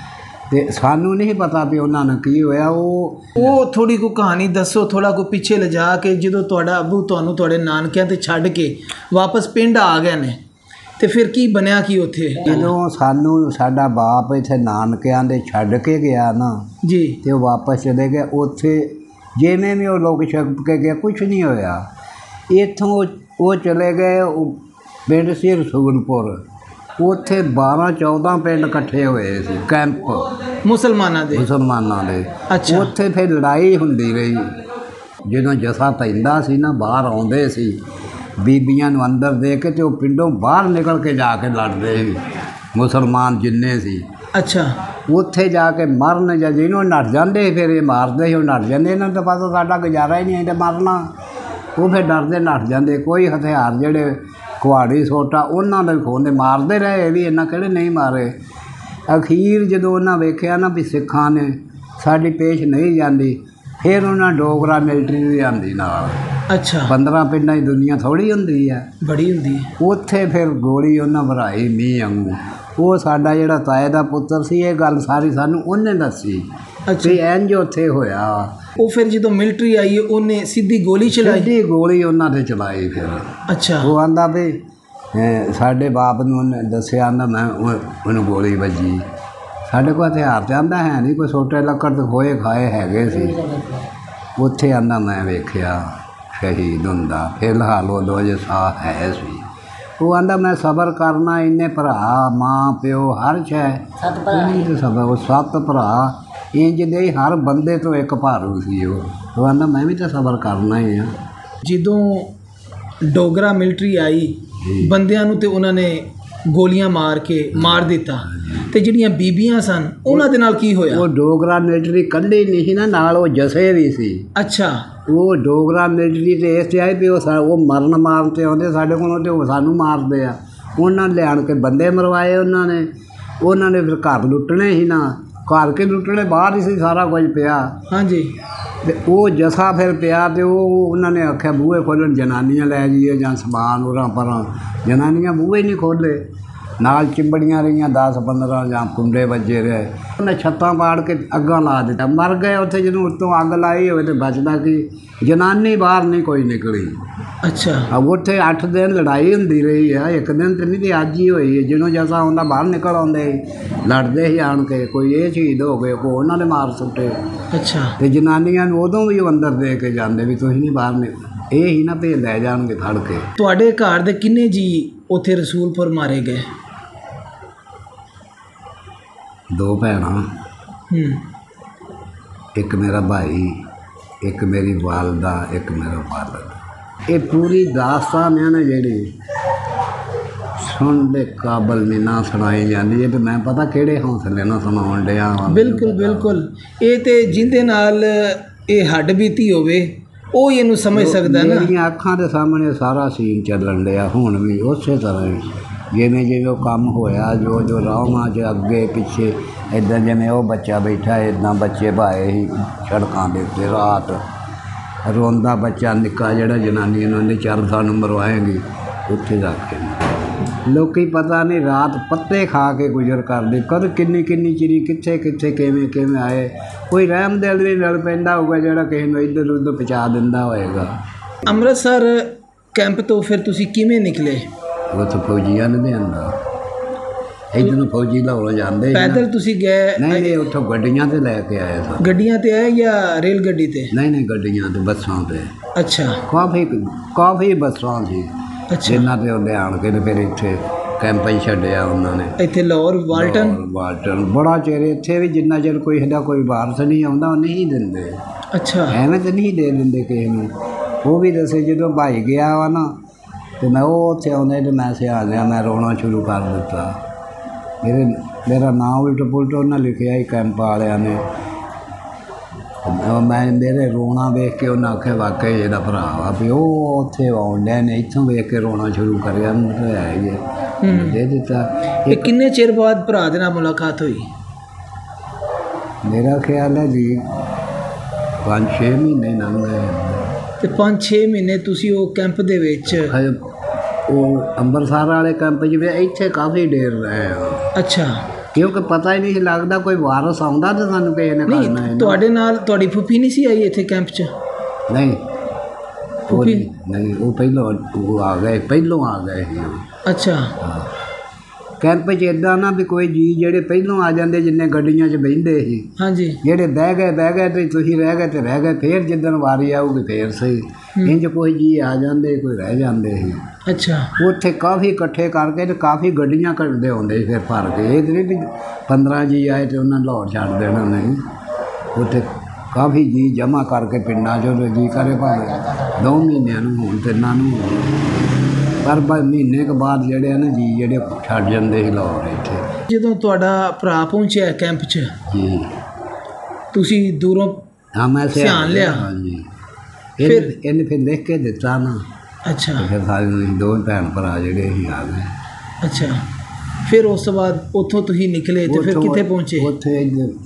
ਤੇ ਸਾਨੂੰ ਨਹੀਂ ਪਤਾ ਵੀ ਉਹਨਾਂ ਨੂੰ ਕੀ ਹੋਇਆ। ਉਹ ਥੋੜੀ ਕੋ ਕਹਾਣੀ ਦੱਸੋ, ਥੋੜਾ ਕੋ ਪਿੱਛੇ ਲਿਜਾ ਕੇ, ਜਦੋਂ ਤੁਹਾਡਾ ਅੱਬੂ ਤੁਹਾਨੂੰ ਤੁਹਾਡੇ ਨਾਨਕਿਆਂ ਤੇ ਛੱਡ ਕੇ ਵਾਪਸ ਪਿੰਡ ਆ ਗਏ ਨੇ ਤੇ ਫਿਰ ਕੀ ਬਣਿਆ ਕੀ ਉੱਥੇ? ਜਦੋਂ ਸਾਨੂੰ ਸਾਡਾ ਬਾਪ ਇੱਥੇ ਨਾਨਕਿਆਂ ਦੇ ਛੱਡ ਕੇ ਗਿਆ ਨਾ ਜੀ, ਤੇ ਉਹ ਵਾਪਸ ਚਲੇ ਗਏ। ਉੱਥੇ ਜਿਵੇਂ ਵੀ ਉਹ ਲੋਕ ਛੱਡ ਕੇ ਗਏ ਕੁਛ ਨਹੀਂ ਹੋਇਆ। ਇੱਥੋਂ ਉਹ ਚਲੇ ਗਏ, ਉਹ ਪਿੰਡ ਸੀ ਰਸੂਲਪੁਰ, ਉੱਥੇ 12-14 ਪਿੰਡ ਇਕੱਠੇ ਹੋਏ ਸੀ, ਕੈਂਪ ਮੁਸਲਮਾਨਾਂ ਦੇ। ਅੱਛਾ। ਉੱਥੇ ਫਿਰ ਲੜਾਈ ਹੁੰਦੀ ਰਹੀ। ਜਦੋਂ ਜੱਸਾ ਪੈਂਦਾ ਸੀ ਨਾ, ਬਾਹਰ ਆਉਂਦੇ ਸੀ ਬੀਬੀਆਂ ਨੂੰ ਅੰਦਰ ਦੇ ਕੇ, ਤੇ ਉਹ ਪਿੰਡੋਂ ਬਾਹਰ ਨਿਕਲ ਕੇ ਜਾ ਕੇ ਲੜਦੇ ਸੀ ਮੁਸਲਮਾਨ ਜਿੰਨੇ ਸੀ। ਅੱਛਾ। ਉੱਥੇ ਜਾ ਕੇ ਮਰਨ, ਜਾਂ ਜਿਹਨੂੰ ਨੱਠ ਜਾਂਦੇ ਫਿਰ ਇਹ ਮਾਰਦੇ ਸੀ, ਉਹ ਨੱਠ ਜਾਂਦੇ। ਇਹਨਾਂ ਨੂੰ ਤਾਂ ਪਤਾ ਸਾਡਾ ਗੁਜ਼ਾਰਾ ਹੀ ਨਹੀਂ ਤੇ ਮਰਨਾ, ਉਹ ਫਿਰ ਡਰਦੇ ਨੱਠ ਜਾਂਦੇ। ਕੋਈ ਹਥਿਆਰ ਜਿਹੜੇ ਕੁਹਾੜੀ ਸੋਟਾ ਉਹਨਾਂ ਦੇ ਖੋਹਦੇ, ਮਾਰਦੇ ਰਹੇ ਇਹ ਵੀ, ਇਹਨਾਂ ਕਿਹੜੇ ਨਹੀਂ ਮਾਰੇ। ਅਖੀਰ ਜਦੋਂ ਉਹਨਾਂ ਵੇਖਿਆ ਨਾ ਵੀ ਸਿੱਖਾਂ ਨੇ ਸਾਡੀ ਪੇਸ਼ ਨਹੀਂ ਜਾਂਦੀ, ਫਿਰ ਉਹਨਾਂ ਡੋਗਰਾ ਮਿਲਟਰੀ ਵੀ ਆਂਦੀ ਨਾਲ। ਅੱਛਾ। 15 ਪਿੰਡਾਂ ਦੀ ਦੁਨੀਆ ਥੋੜ੍ਹੀ ਹੁੰਦੀ ਆ, ਬੜੀ ਹੁੰਦੀ ਹੈ। ਉੱਥੇ ਫਿਰ ਗੋਲੀ ਉਹਨਾਂ ਭਰਾਈ ਮੀਂਹ ਵਾਂਗੂ। ਉਹ ਸਾਡਾ ਜਿਹੜਾ ਤਾਏ ਦਾ ਪੁੱਤਰ ਸੀ, ਇਹ ਗੱਲ ਸਾਰੀ ਸਾਨੂੰ ਉਹਨੇ ਦੱਸੀ ਵੀ ਇੰਝ ਉੱਥੇ ਹੋਇਆ। ਉਹ ਫਿਰ ਜਦੋਂ ਮਿਲਟਰੀ ਆਈ ਉਹਨੇ ਸਿੱਧੀ ਗੋਲੀ ਚਲਾਈ? ਸਿੱਧੀ ਗੋਲੀ ਉਹਨਾਂ 'ਤੇ ਚਲਾਈ ਫਿਰ। ਅੱਛਾ। ਉਹ ਆਂਦਾ ਵੀ ਸਾਡੇ ਬਾਪ ਨੂੰ ਉਹਨੇ ਦੱਸਿਆ, ਆਂਦਾ ਮੈਂ ਉਹਨੂੰ ਗੋਲੀ ਵੱਜੀ। ਸਾਡੇ ਕੋਲ ਹਥਿਆਰ ਤੇ ਆਂਦਾ ਹੈ ਨਹੀਂ, ਕੋਈ ਸੋਟੇ ਲੱਕੜ ਤੇ ਖੋਏ ਖਾਏ ਹੈਗੇ ਸੀ। ਉੱਥੇ ਆਂਦਾ ਮੈਂ ਵੇਖਿਆ ਸ਼ਹੀਦ ਹੁੰਦਾ, ਫਿਲਹਾਲ ਉਦੋਂ ਅਜੇ ਸਾਹ ਹੈ ਸੀ। ਉਹ ਆਂਦਾ ਮੈਂ ਸਬਰ ਕਰਨਾ, ਇੰਨੇ ਭਰਾ ਮਾਂ ਪਿਓ ਹਰ ਸ਼ੈ ਸਬਰ। ਉਹ 7 ਭਰਾ ਇੰਜ ਦੇ, ਹਰ ਬੰਦੇ ਤੋਂ ਇੱਕ ਭਾਰੂ ਸੀ। ਉਹ ਆਂਦਾ ਮੈਂ ਵੀ ਤਾਂ ਸਬਰ ਕਰਨਾ ਹੀ ਆ। ਜਦੋਂ ਡੋਗਰਾ ਮਿਲਟਰੀ ਆਈ, ਬੰਦਿਆਂ ਨੂੰ ਤੇ ਉਹਨਾਂ ਨੇ ਗੋਲੀਆਂ ਮਾਰ ਕੇ ਮਾਰ ਦਿੱਤਾ, ਤੇ ਜਿਹੜੀਆਂ ਬੀਬੀਆਂ ਸਨ ਉਹਨਾਂ ਦੇ ਨਾਲ ਕੀ ਹੋਇਆ? ਉਹ ਡੋਗਰਾ ਮਿਲਟਰੀ ਕੱਢੀ ਨਹੀਂ ਸੀ ਨਾ, ਨਾਲ ਉਹ ਜਸੇ ਵੀ ਸੀ। ਅੱਛਾ। ਉਹ ਡੋਗਰਾ ਮਿਲਟਰੀ ਤੇ ਇਸ ਤੇ ਆਏ ਵੀ ਉਹ ਮਰਨ ਮਾਰਨ ਤੇ ਆਉਂਦੇ ਸਾਡੇ ਕੋਲ, ਤੇ ਉਹ ਸਾਨੂੰ ਮਾਰਦੇ ਆ। ਉਹਨਾਂ ਲਿਆਣ ਕੇ ਬੰਦੇ ਮਰਵਾਏ ਉਹਨਾਂ ਨੇ ਫਿਰ ਘਰ ਲੁੱਟਣੇ ਸੀ ਨਾ, ਘਰ ਕੇ ਲੁੱਟਣੇ, ਬਾਹਰ ਹੀ ਸੀ ਸਾਰਾ ਕੁਝ ਪਿਆ। ਹਾਂਜੀ। ਤੇ ਉਹ ਜਸਾ ਫਿਰ ਪਿਆ, ਤੇ ਉਹਨਾਂ ਨੇ ਆਖਿਆ ਬੂਹੇ ਖੋਲ੍ਹਣ, ਜਨਾਨੀਆਂ ਲੈ ਜਾਈਏ ਜਾਂ ਸਮਾਨ ਉਰਾਂ ਪਰਾਂ। ਜਨਾਨੀਆਂ ਬੂਹੇ ਨਹੀਂ ਖੋਲ੍ਹੇ, ਨਾਲ ਚਿੰਬੜੀਆਂ ਰਹੀਆਂ 10-15 ਜਾਂ ਕੁੰਡੇ ਵੱਜੇ ਰਹੇ। ਉਹਨੇ ਛੱਤਾਂ ਪਾੜ ਕੇ ਅੱਗਾਂ ਲਾ ਦਿੱਤਾ, ਮਰ ਗਏ ਉੱਥੇ। ਜਦੋਂ ਉੱਤੋਂ ਅੱਗ ਲਾਈ ਹੋਵੇ ਤੇ ਬਚਦਾ ਕੀ? ਜਨਾਨੀ ਬਾਹਰ ਨਹੀਂ ਕੋਈ ਨਿਕਲੀ। ਅੱਛਾ। ਉੱਥੇ 8 ਦਿਨ ਲੜਾਈ ਹੁੰਦੀ ਰਹੀ ਆ, ਇੱਕ ਦਿਨ ਤੇ ਨਹੀਂ, ਤੇ ਅੱਜ ਹੀ ਹੋਈ ਹੈ। ਜਦੋਂ ਜੈਸਾ ਆਉਂਦਾ ਬਾਹਰ ਨਿਕਲ ਆਉਂਦੇ ਲੜਦੇ ਸੀ ਆਣ ਕੇ, ਕੋਈ ਇਹ ਸ਼ਹੀਦ ਹੋ ਗਏ, ਕੋਈ ਉਹਨਾਂ ਨੇ ਮਾਰ ਸੁੱਟੇ। ਅੱਛਾ। ਤੇ ਜਨਾਨੀਆਂ ਨੂੰ ਉਦੋਂ ਵੀ ਉਹ ਅੰਦਰ ਦੇ ਕੇ ਜਾਂਦੇ ਵੀ ਤੁਸੀਂ ਨਹੀਂ ਬਾਹਰ ਨਿਕਲ, ਇਹ ਹੀ ਨਾ ਭੇਜ ਲੈ ਜਾਣਗੇ ਫੜ ਕੇ। ਤੁਹਾਡੇ ਘਰ ਦੇ ਕਿੰਨੇ ਜੀ ਉੱਥੇ ਰਸੂਲਪੁਰ ਮਾਰੇ ਗਏ? 2 ਭੈਣਾਂ, ਇੱਕ ਮੇਰਾ ਭਾਈ, ਇੱਕ ਮੇਰੀ ਵਾਲਦਾ, ਇੱਕ ਮੇਰਾ ਵਾਲਦ। ਇਹ ਪੂਰੀ ਦਾਸਤਾਨ ਹੈ ਨਾ ਜਿਹੜੀ ਸੁਣਨ ਦੇ ਕਾਬਲ ਨਹੀਂ, ਨਾ ਸੁਣਾਈ ਜਾਂਦੀ ਹੈ। ਤੇ ਮੈਂ ਪਤਾ ਕਿਹੜੇ ਹੌਸਲੇ ਨਾਲ ਸੁਣਾਉਣ ਡਿਆ ਵਾਂ। ਬਿਲਕੁਲ ਬਿਲਕੁਲ। ਇਹ ਤੇ ਜਿਹਦੇ ਨਾਲ ਇਹ ਹੱਡ ਬੀਤੀ ਹੋਵੇ ਉਹ ਇਹਨੂੰ ਸਮਝ ਸਕਦਾ ਨਾ। ਮੇਰੀਆਂ ਅੱਖਾਂ ਦੇ ਸਾਹਮਣੇ ਸਾਰਾ ਸੀਨ ਚੱਲਣ ਡਿਆ ਹੁਣ ਵੀ ਉਸੇ ਤਰ੍ਹਾਂ ਹੀ, ਜਿਵੇਂ ਉਹ ਕੰਮ ਹੋਇਆ, ਜੋ ਰਾਹਾਂ 'ਚ ਅੱਗੇ ਪਿੱਛੇ ਇੱਦਾਂ, ਜਿਵੇਂ ਉਹ ਬੱਚਾ ਬੈਠਾ ਇੱਦਾਂ ਬੱਚੇ ਪਾਏ ਸੀ ਸੜਕਾਂ ਦੇ ਉੱਤੇ ਰਾਤ, ਰੋਂਦਾ ਬੱਚਾ ਨਿੱਕਾ ਜਿਹੜਾ ਜਨਾਨੀ ਨੂੰ ਉਹਨੇ ਚੱਲ ਸਾਨੂੰ ਮਰਵਾਏਗੀ ਉੱਥੇ ਜਾ ਕੇ। ਲੋਕੀ ਪਤਾ ਨਹੀਂ ਰਾਤ ਪੱਤੇ ਖਾ ਕੇ ਗੁਜ਼ਰ ਕਰਦੇ, ਕਦ ਕਿੰਨੀ ਚਿਰੀ ਕਿੱਥੇ ਕਿਵੇਂ ਆਏ। ਕੋਈ ਰਹਿਮ ਦਿਲ ਵੀ ਮਿਲ ਪੈਂਦਾ ਹੋਊਗਾ ਜਿਹੜਾ ਕਿਸੇ ਨੂੰ ਇੱਧਰ ਉੱਧਰ ਪਹੁੰਚਾ ਦਿੰਦਾ ਹੋਏਗਾ। ਅੰਮ੍ਰਿਤਸਰ ਕੈਂਪ ਤੋਂ ਫਿਰ ਤੁਸੀਂ ਕਿਵੇਂ ਨਿਕਲੇ? ਉੱਥੇ ਫੌਜੀਆਂ ਨੇ ਆਂਦਾ, ਇੱਧਰ ਨੂੰ ਫੌਜੀ ਲਾਹੌਰ ਜਾਂਦੇ। ਪੈਦਲ ਤੁਸੀਂ ਗਏ? ਨਹੀਂ, ਉੱਥੋਂ ਗੱਡੀਆਂ ਤੇ ਲੈ ਕੇ ਆਏ ਸਾਂ। ਗੱਡੀਆਂ ਤੇ ਆਏ ਜਾਂ ਰੇਲ ਗੱਡੀ ਤੇ? ਨਹੀਂ, ਗੱਡੀਆਂ ਤੇ, ਬੱਸਾਂ ਤੇ। ਅੱਛਾ। ਕਾਫੀ ਬੱਸਾਂ ਸੀ। ਅੱਛਾ। ਜਿਨ੍ਹਾਂ ਤੇ ਉਹਦੇ ਆਣ ਕੇ ਤੇ ਫਿਰ ਇੱਥੇ ਕੈਂਪ ਹੀ ਛੱਡਿਆ ਉਹਨਾਂ ਨੇ। ਇੱਥੇ ਲਾਹੌਰ ਵਾਲਟਨ ਬੜਾ ਚਿਰ ਇੱਥੇ ਵੀ, ਜਿੰਨਾ ਚਿਰ ਕੋਈ ਸਾਡਾ ਕੋਈ ਵਾਰਸ ਨਹੀਂ ਆਉਂਦਾ ਉਹ ਨਹੀਂ ਦਿੰਦੇ। ਅੱਛਾ। ਐਵੇਂ ਤਾਂ ਨਹੀਂ ਦੇ ਦਿੰਦੇ ਕਿਸੇ ਨੂੰ। ਉਹ ਵੀ ਦੱਸੇ ਜਦੋਂ ਭਾਈ ਗਿਆ ਵਾ ਨਾ, ਤੇ ਮੈਂ ਉਹ ਉੱਥੇ ਆਉਂਦੇ ਤੇ ਮੈਂ ਸਿਆ ਲਿਆ, ਮੈਂ ਰੋਣਾ ਸ਼ੁਰੂ ਕਰ ਦਿੱਤਾ। ਮੇਰਾ ਨਾਂ ਉਲਟ ਪੁਲਟ ਉਹਨਾਂ ਲਿਖਿਆ ਹੀ ਕੈਂਪ ਵਾਲਿਆਂ ਨੇ। ਮੇਰੇ ਰੋਣਾ ਵੇਖ ਕੇ ਉਹਨਾਂ ਆਖਿਆ ਵਾਕਈ ਇਹਦਾ ਭਰਾ ਵਾ ਵੀ ਉਹ ਉੱਥੇ ਆਉਣ ਡਿਆ ਨੇ। ਇੱਥੋਂ ਵੇਖ ਕੇ ਰੋਣਾ ਸ਼ੁਰੂ ਕਰਿਆ, ਹੈ ਹੀ ਦੇ ਦਿੱਤਾ। ਇਹ ਕਿੰਨੇ ਚਿਰ ਬਾਅਦ ਭਰਾ ਦੇ ਨਾਲ ਮੁਲਾਕਾਤ ਹੋਈ? ਮੇਰਾ ਖਿਆਲ ਹੈ ਜੀ 5-6 ਮਹੀਨੇ ਲੰਘ ਗਏ। ਤੇ 5-6 ਮਹੀਨੇ ਤੁਸੀਂ ਉਹ ਕੈਂਪ ਦੇ ਵਿੱਚ? ਉਹ ਅੰਮ੍ਰਿਤਸਰ ਵਾਲੇ ਕੈਂਪ 'ਚ ਵੀ ਇੱਥੇ ਕਾਫੀ ਦੇਰ ਰਹੇ ਆ। ਅੱਛਾ। ਕਿਉਂਕਿ ਪਤਾ ਹੀ ਨਹੀਂ ਸੀ ਲੱਗਦਾ ਕੋਈ ਵਾਰਸ ਆਉਂਦਾ ਤਾਂ ਸਾਨੂੰ ਕਿਸੇ ਨੇ ਕਰਨਾ ਨਹੀਂ ਹੈ ਤੁਹਾਡੇ ਨਾਲ ਤੁਹਾਡੀ ਫੁੱਫੀ ਨਹੀਂ ਸੀ ਆਈ ਇੱਥੇ ਕੈਂਪ 'ਚ? ਨਹੀਂ ਉਹ ਫੁੱਫੀ? ਨਹੀਂ ਉਹ ਪਹਿਲੋਂ ਉਹ ਆ ਗਏ ਪਹਿਲੋਂ ਆ ਗਏ ਸੀ ਅੱਛਾ ਕੈਂਪ 'ਚ ਇੱਦਾਂ ਨਾ ਵੀ ਕੋਈ ਜੀ ਜਿਹੜੇ ਪਹਿਲੋਂ ਆ ਜਾਂਦੇ ਜਿੰਨੇ ਗੱਡੀਆਂ 'ਚ ਬਹਿੰਦੇ ਸੀ ਹਾਂਜੀ ਜਿਹੜੇ ਬਹਿ ਗਏ ਤੇ ਤੁਸੀਂ ਰਹਿ ਗਏ ਤੇ ਰਹਿ ਗਏ, ਫੇਰ ਜਿੱਦਣ ਵਾਰੀ ਆਊਗੀ ਫੇਰ ਸਹੀ। ਇੰਜ ਕੋਈ ਜੀ ਆ ਜਾਂਦੇ ਕੋਈ ਰਹਿ ਜਾਂਦੇ ਸੀ। ਅੱਛਾ ਉੱਥੇ ਕਾਫੀ ਇਕੱਠੇ ਕਰਕੇ ਤੇ ਕਾਫੀ ਗੱਡੀਆਂ ਕੱਢਦੇ ਆਉਂਦੇ ਸੀ ਫਿਰ ਭਰ ਕੇ। ਇਹ ਨਹੀਂ ਵੀ 15 ਜੀ ਆਏ ਤੇ ਉਹਨਾਂ ਲਾਹੌਰ ਛੱਡ ਦੇਣਾ ਨਹੀਂ, ਉੱਥੇ ਕਾਫੀ ਜੀ ਜਮ੍ਹਾਂ ਕਰਕੇ ਪਿੰਡਾਂ 'ਚੋਂ ਜੀ ਕਰੇ ਭਾਵੇਂ 2 ਮਹੀਨਿਆਂ ਨੂੰ ਹੋਣ 3 ਨੂੰ ਹੋਣ, ਪਰ ਮਹੀਨੇ ਕੁ ਬਾਅਦ ਜਿਹੜੇ ਆ ਨਾ ਜੀ ਜਿਹੜੇ ਛੱਡ ਜਾਂਦੇ ਸੀ ਲਾਹੌਰ ਇੱਥੇ। ਜਦੋਂ ਤੁਹਾਡਾ ਭਰਾ ਪਹੁੰਚਿਆ ਕੈਂਪ 'ਚ ਜੀ ਤੁਸੀਂ ਦੂਰੋਂ ਹਾਂ ਮੈਂ ਧਿਆਨ ਲਿਆ? ਹਾਂਜੀ ਫਿਰ? ਇਹਨੇ ਫਿਰ ਲਿਖ ਕੇ ਦਿੱਤਾ ਨਾ, ਅੱਛਾ ਤੇ ਫਿਰ ਸਾਰੇ ਅਸੀਂ 2 ਭੈਣ ਭਰਾ ਜਿਹੜੇ ਸੀ ਆ ਗਏ। ਅੱਛਾ ਫਿਰ ਉਸ ਤੋਂ ਬਾਅਦ ਉੱਥੋਂ ਤੁਸੀਂ ਨਿਕਲੇ ਤੇ ਫਿਰ ਕਿੱਥੇ ਪਹੁੰਚੇ? ਉੱਥੇ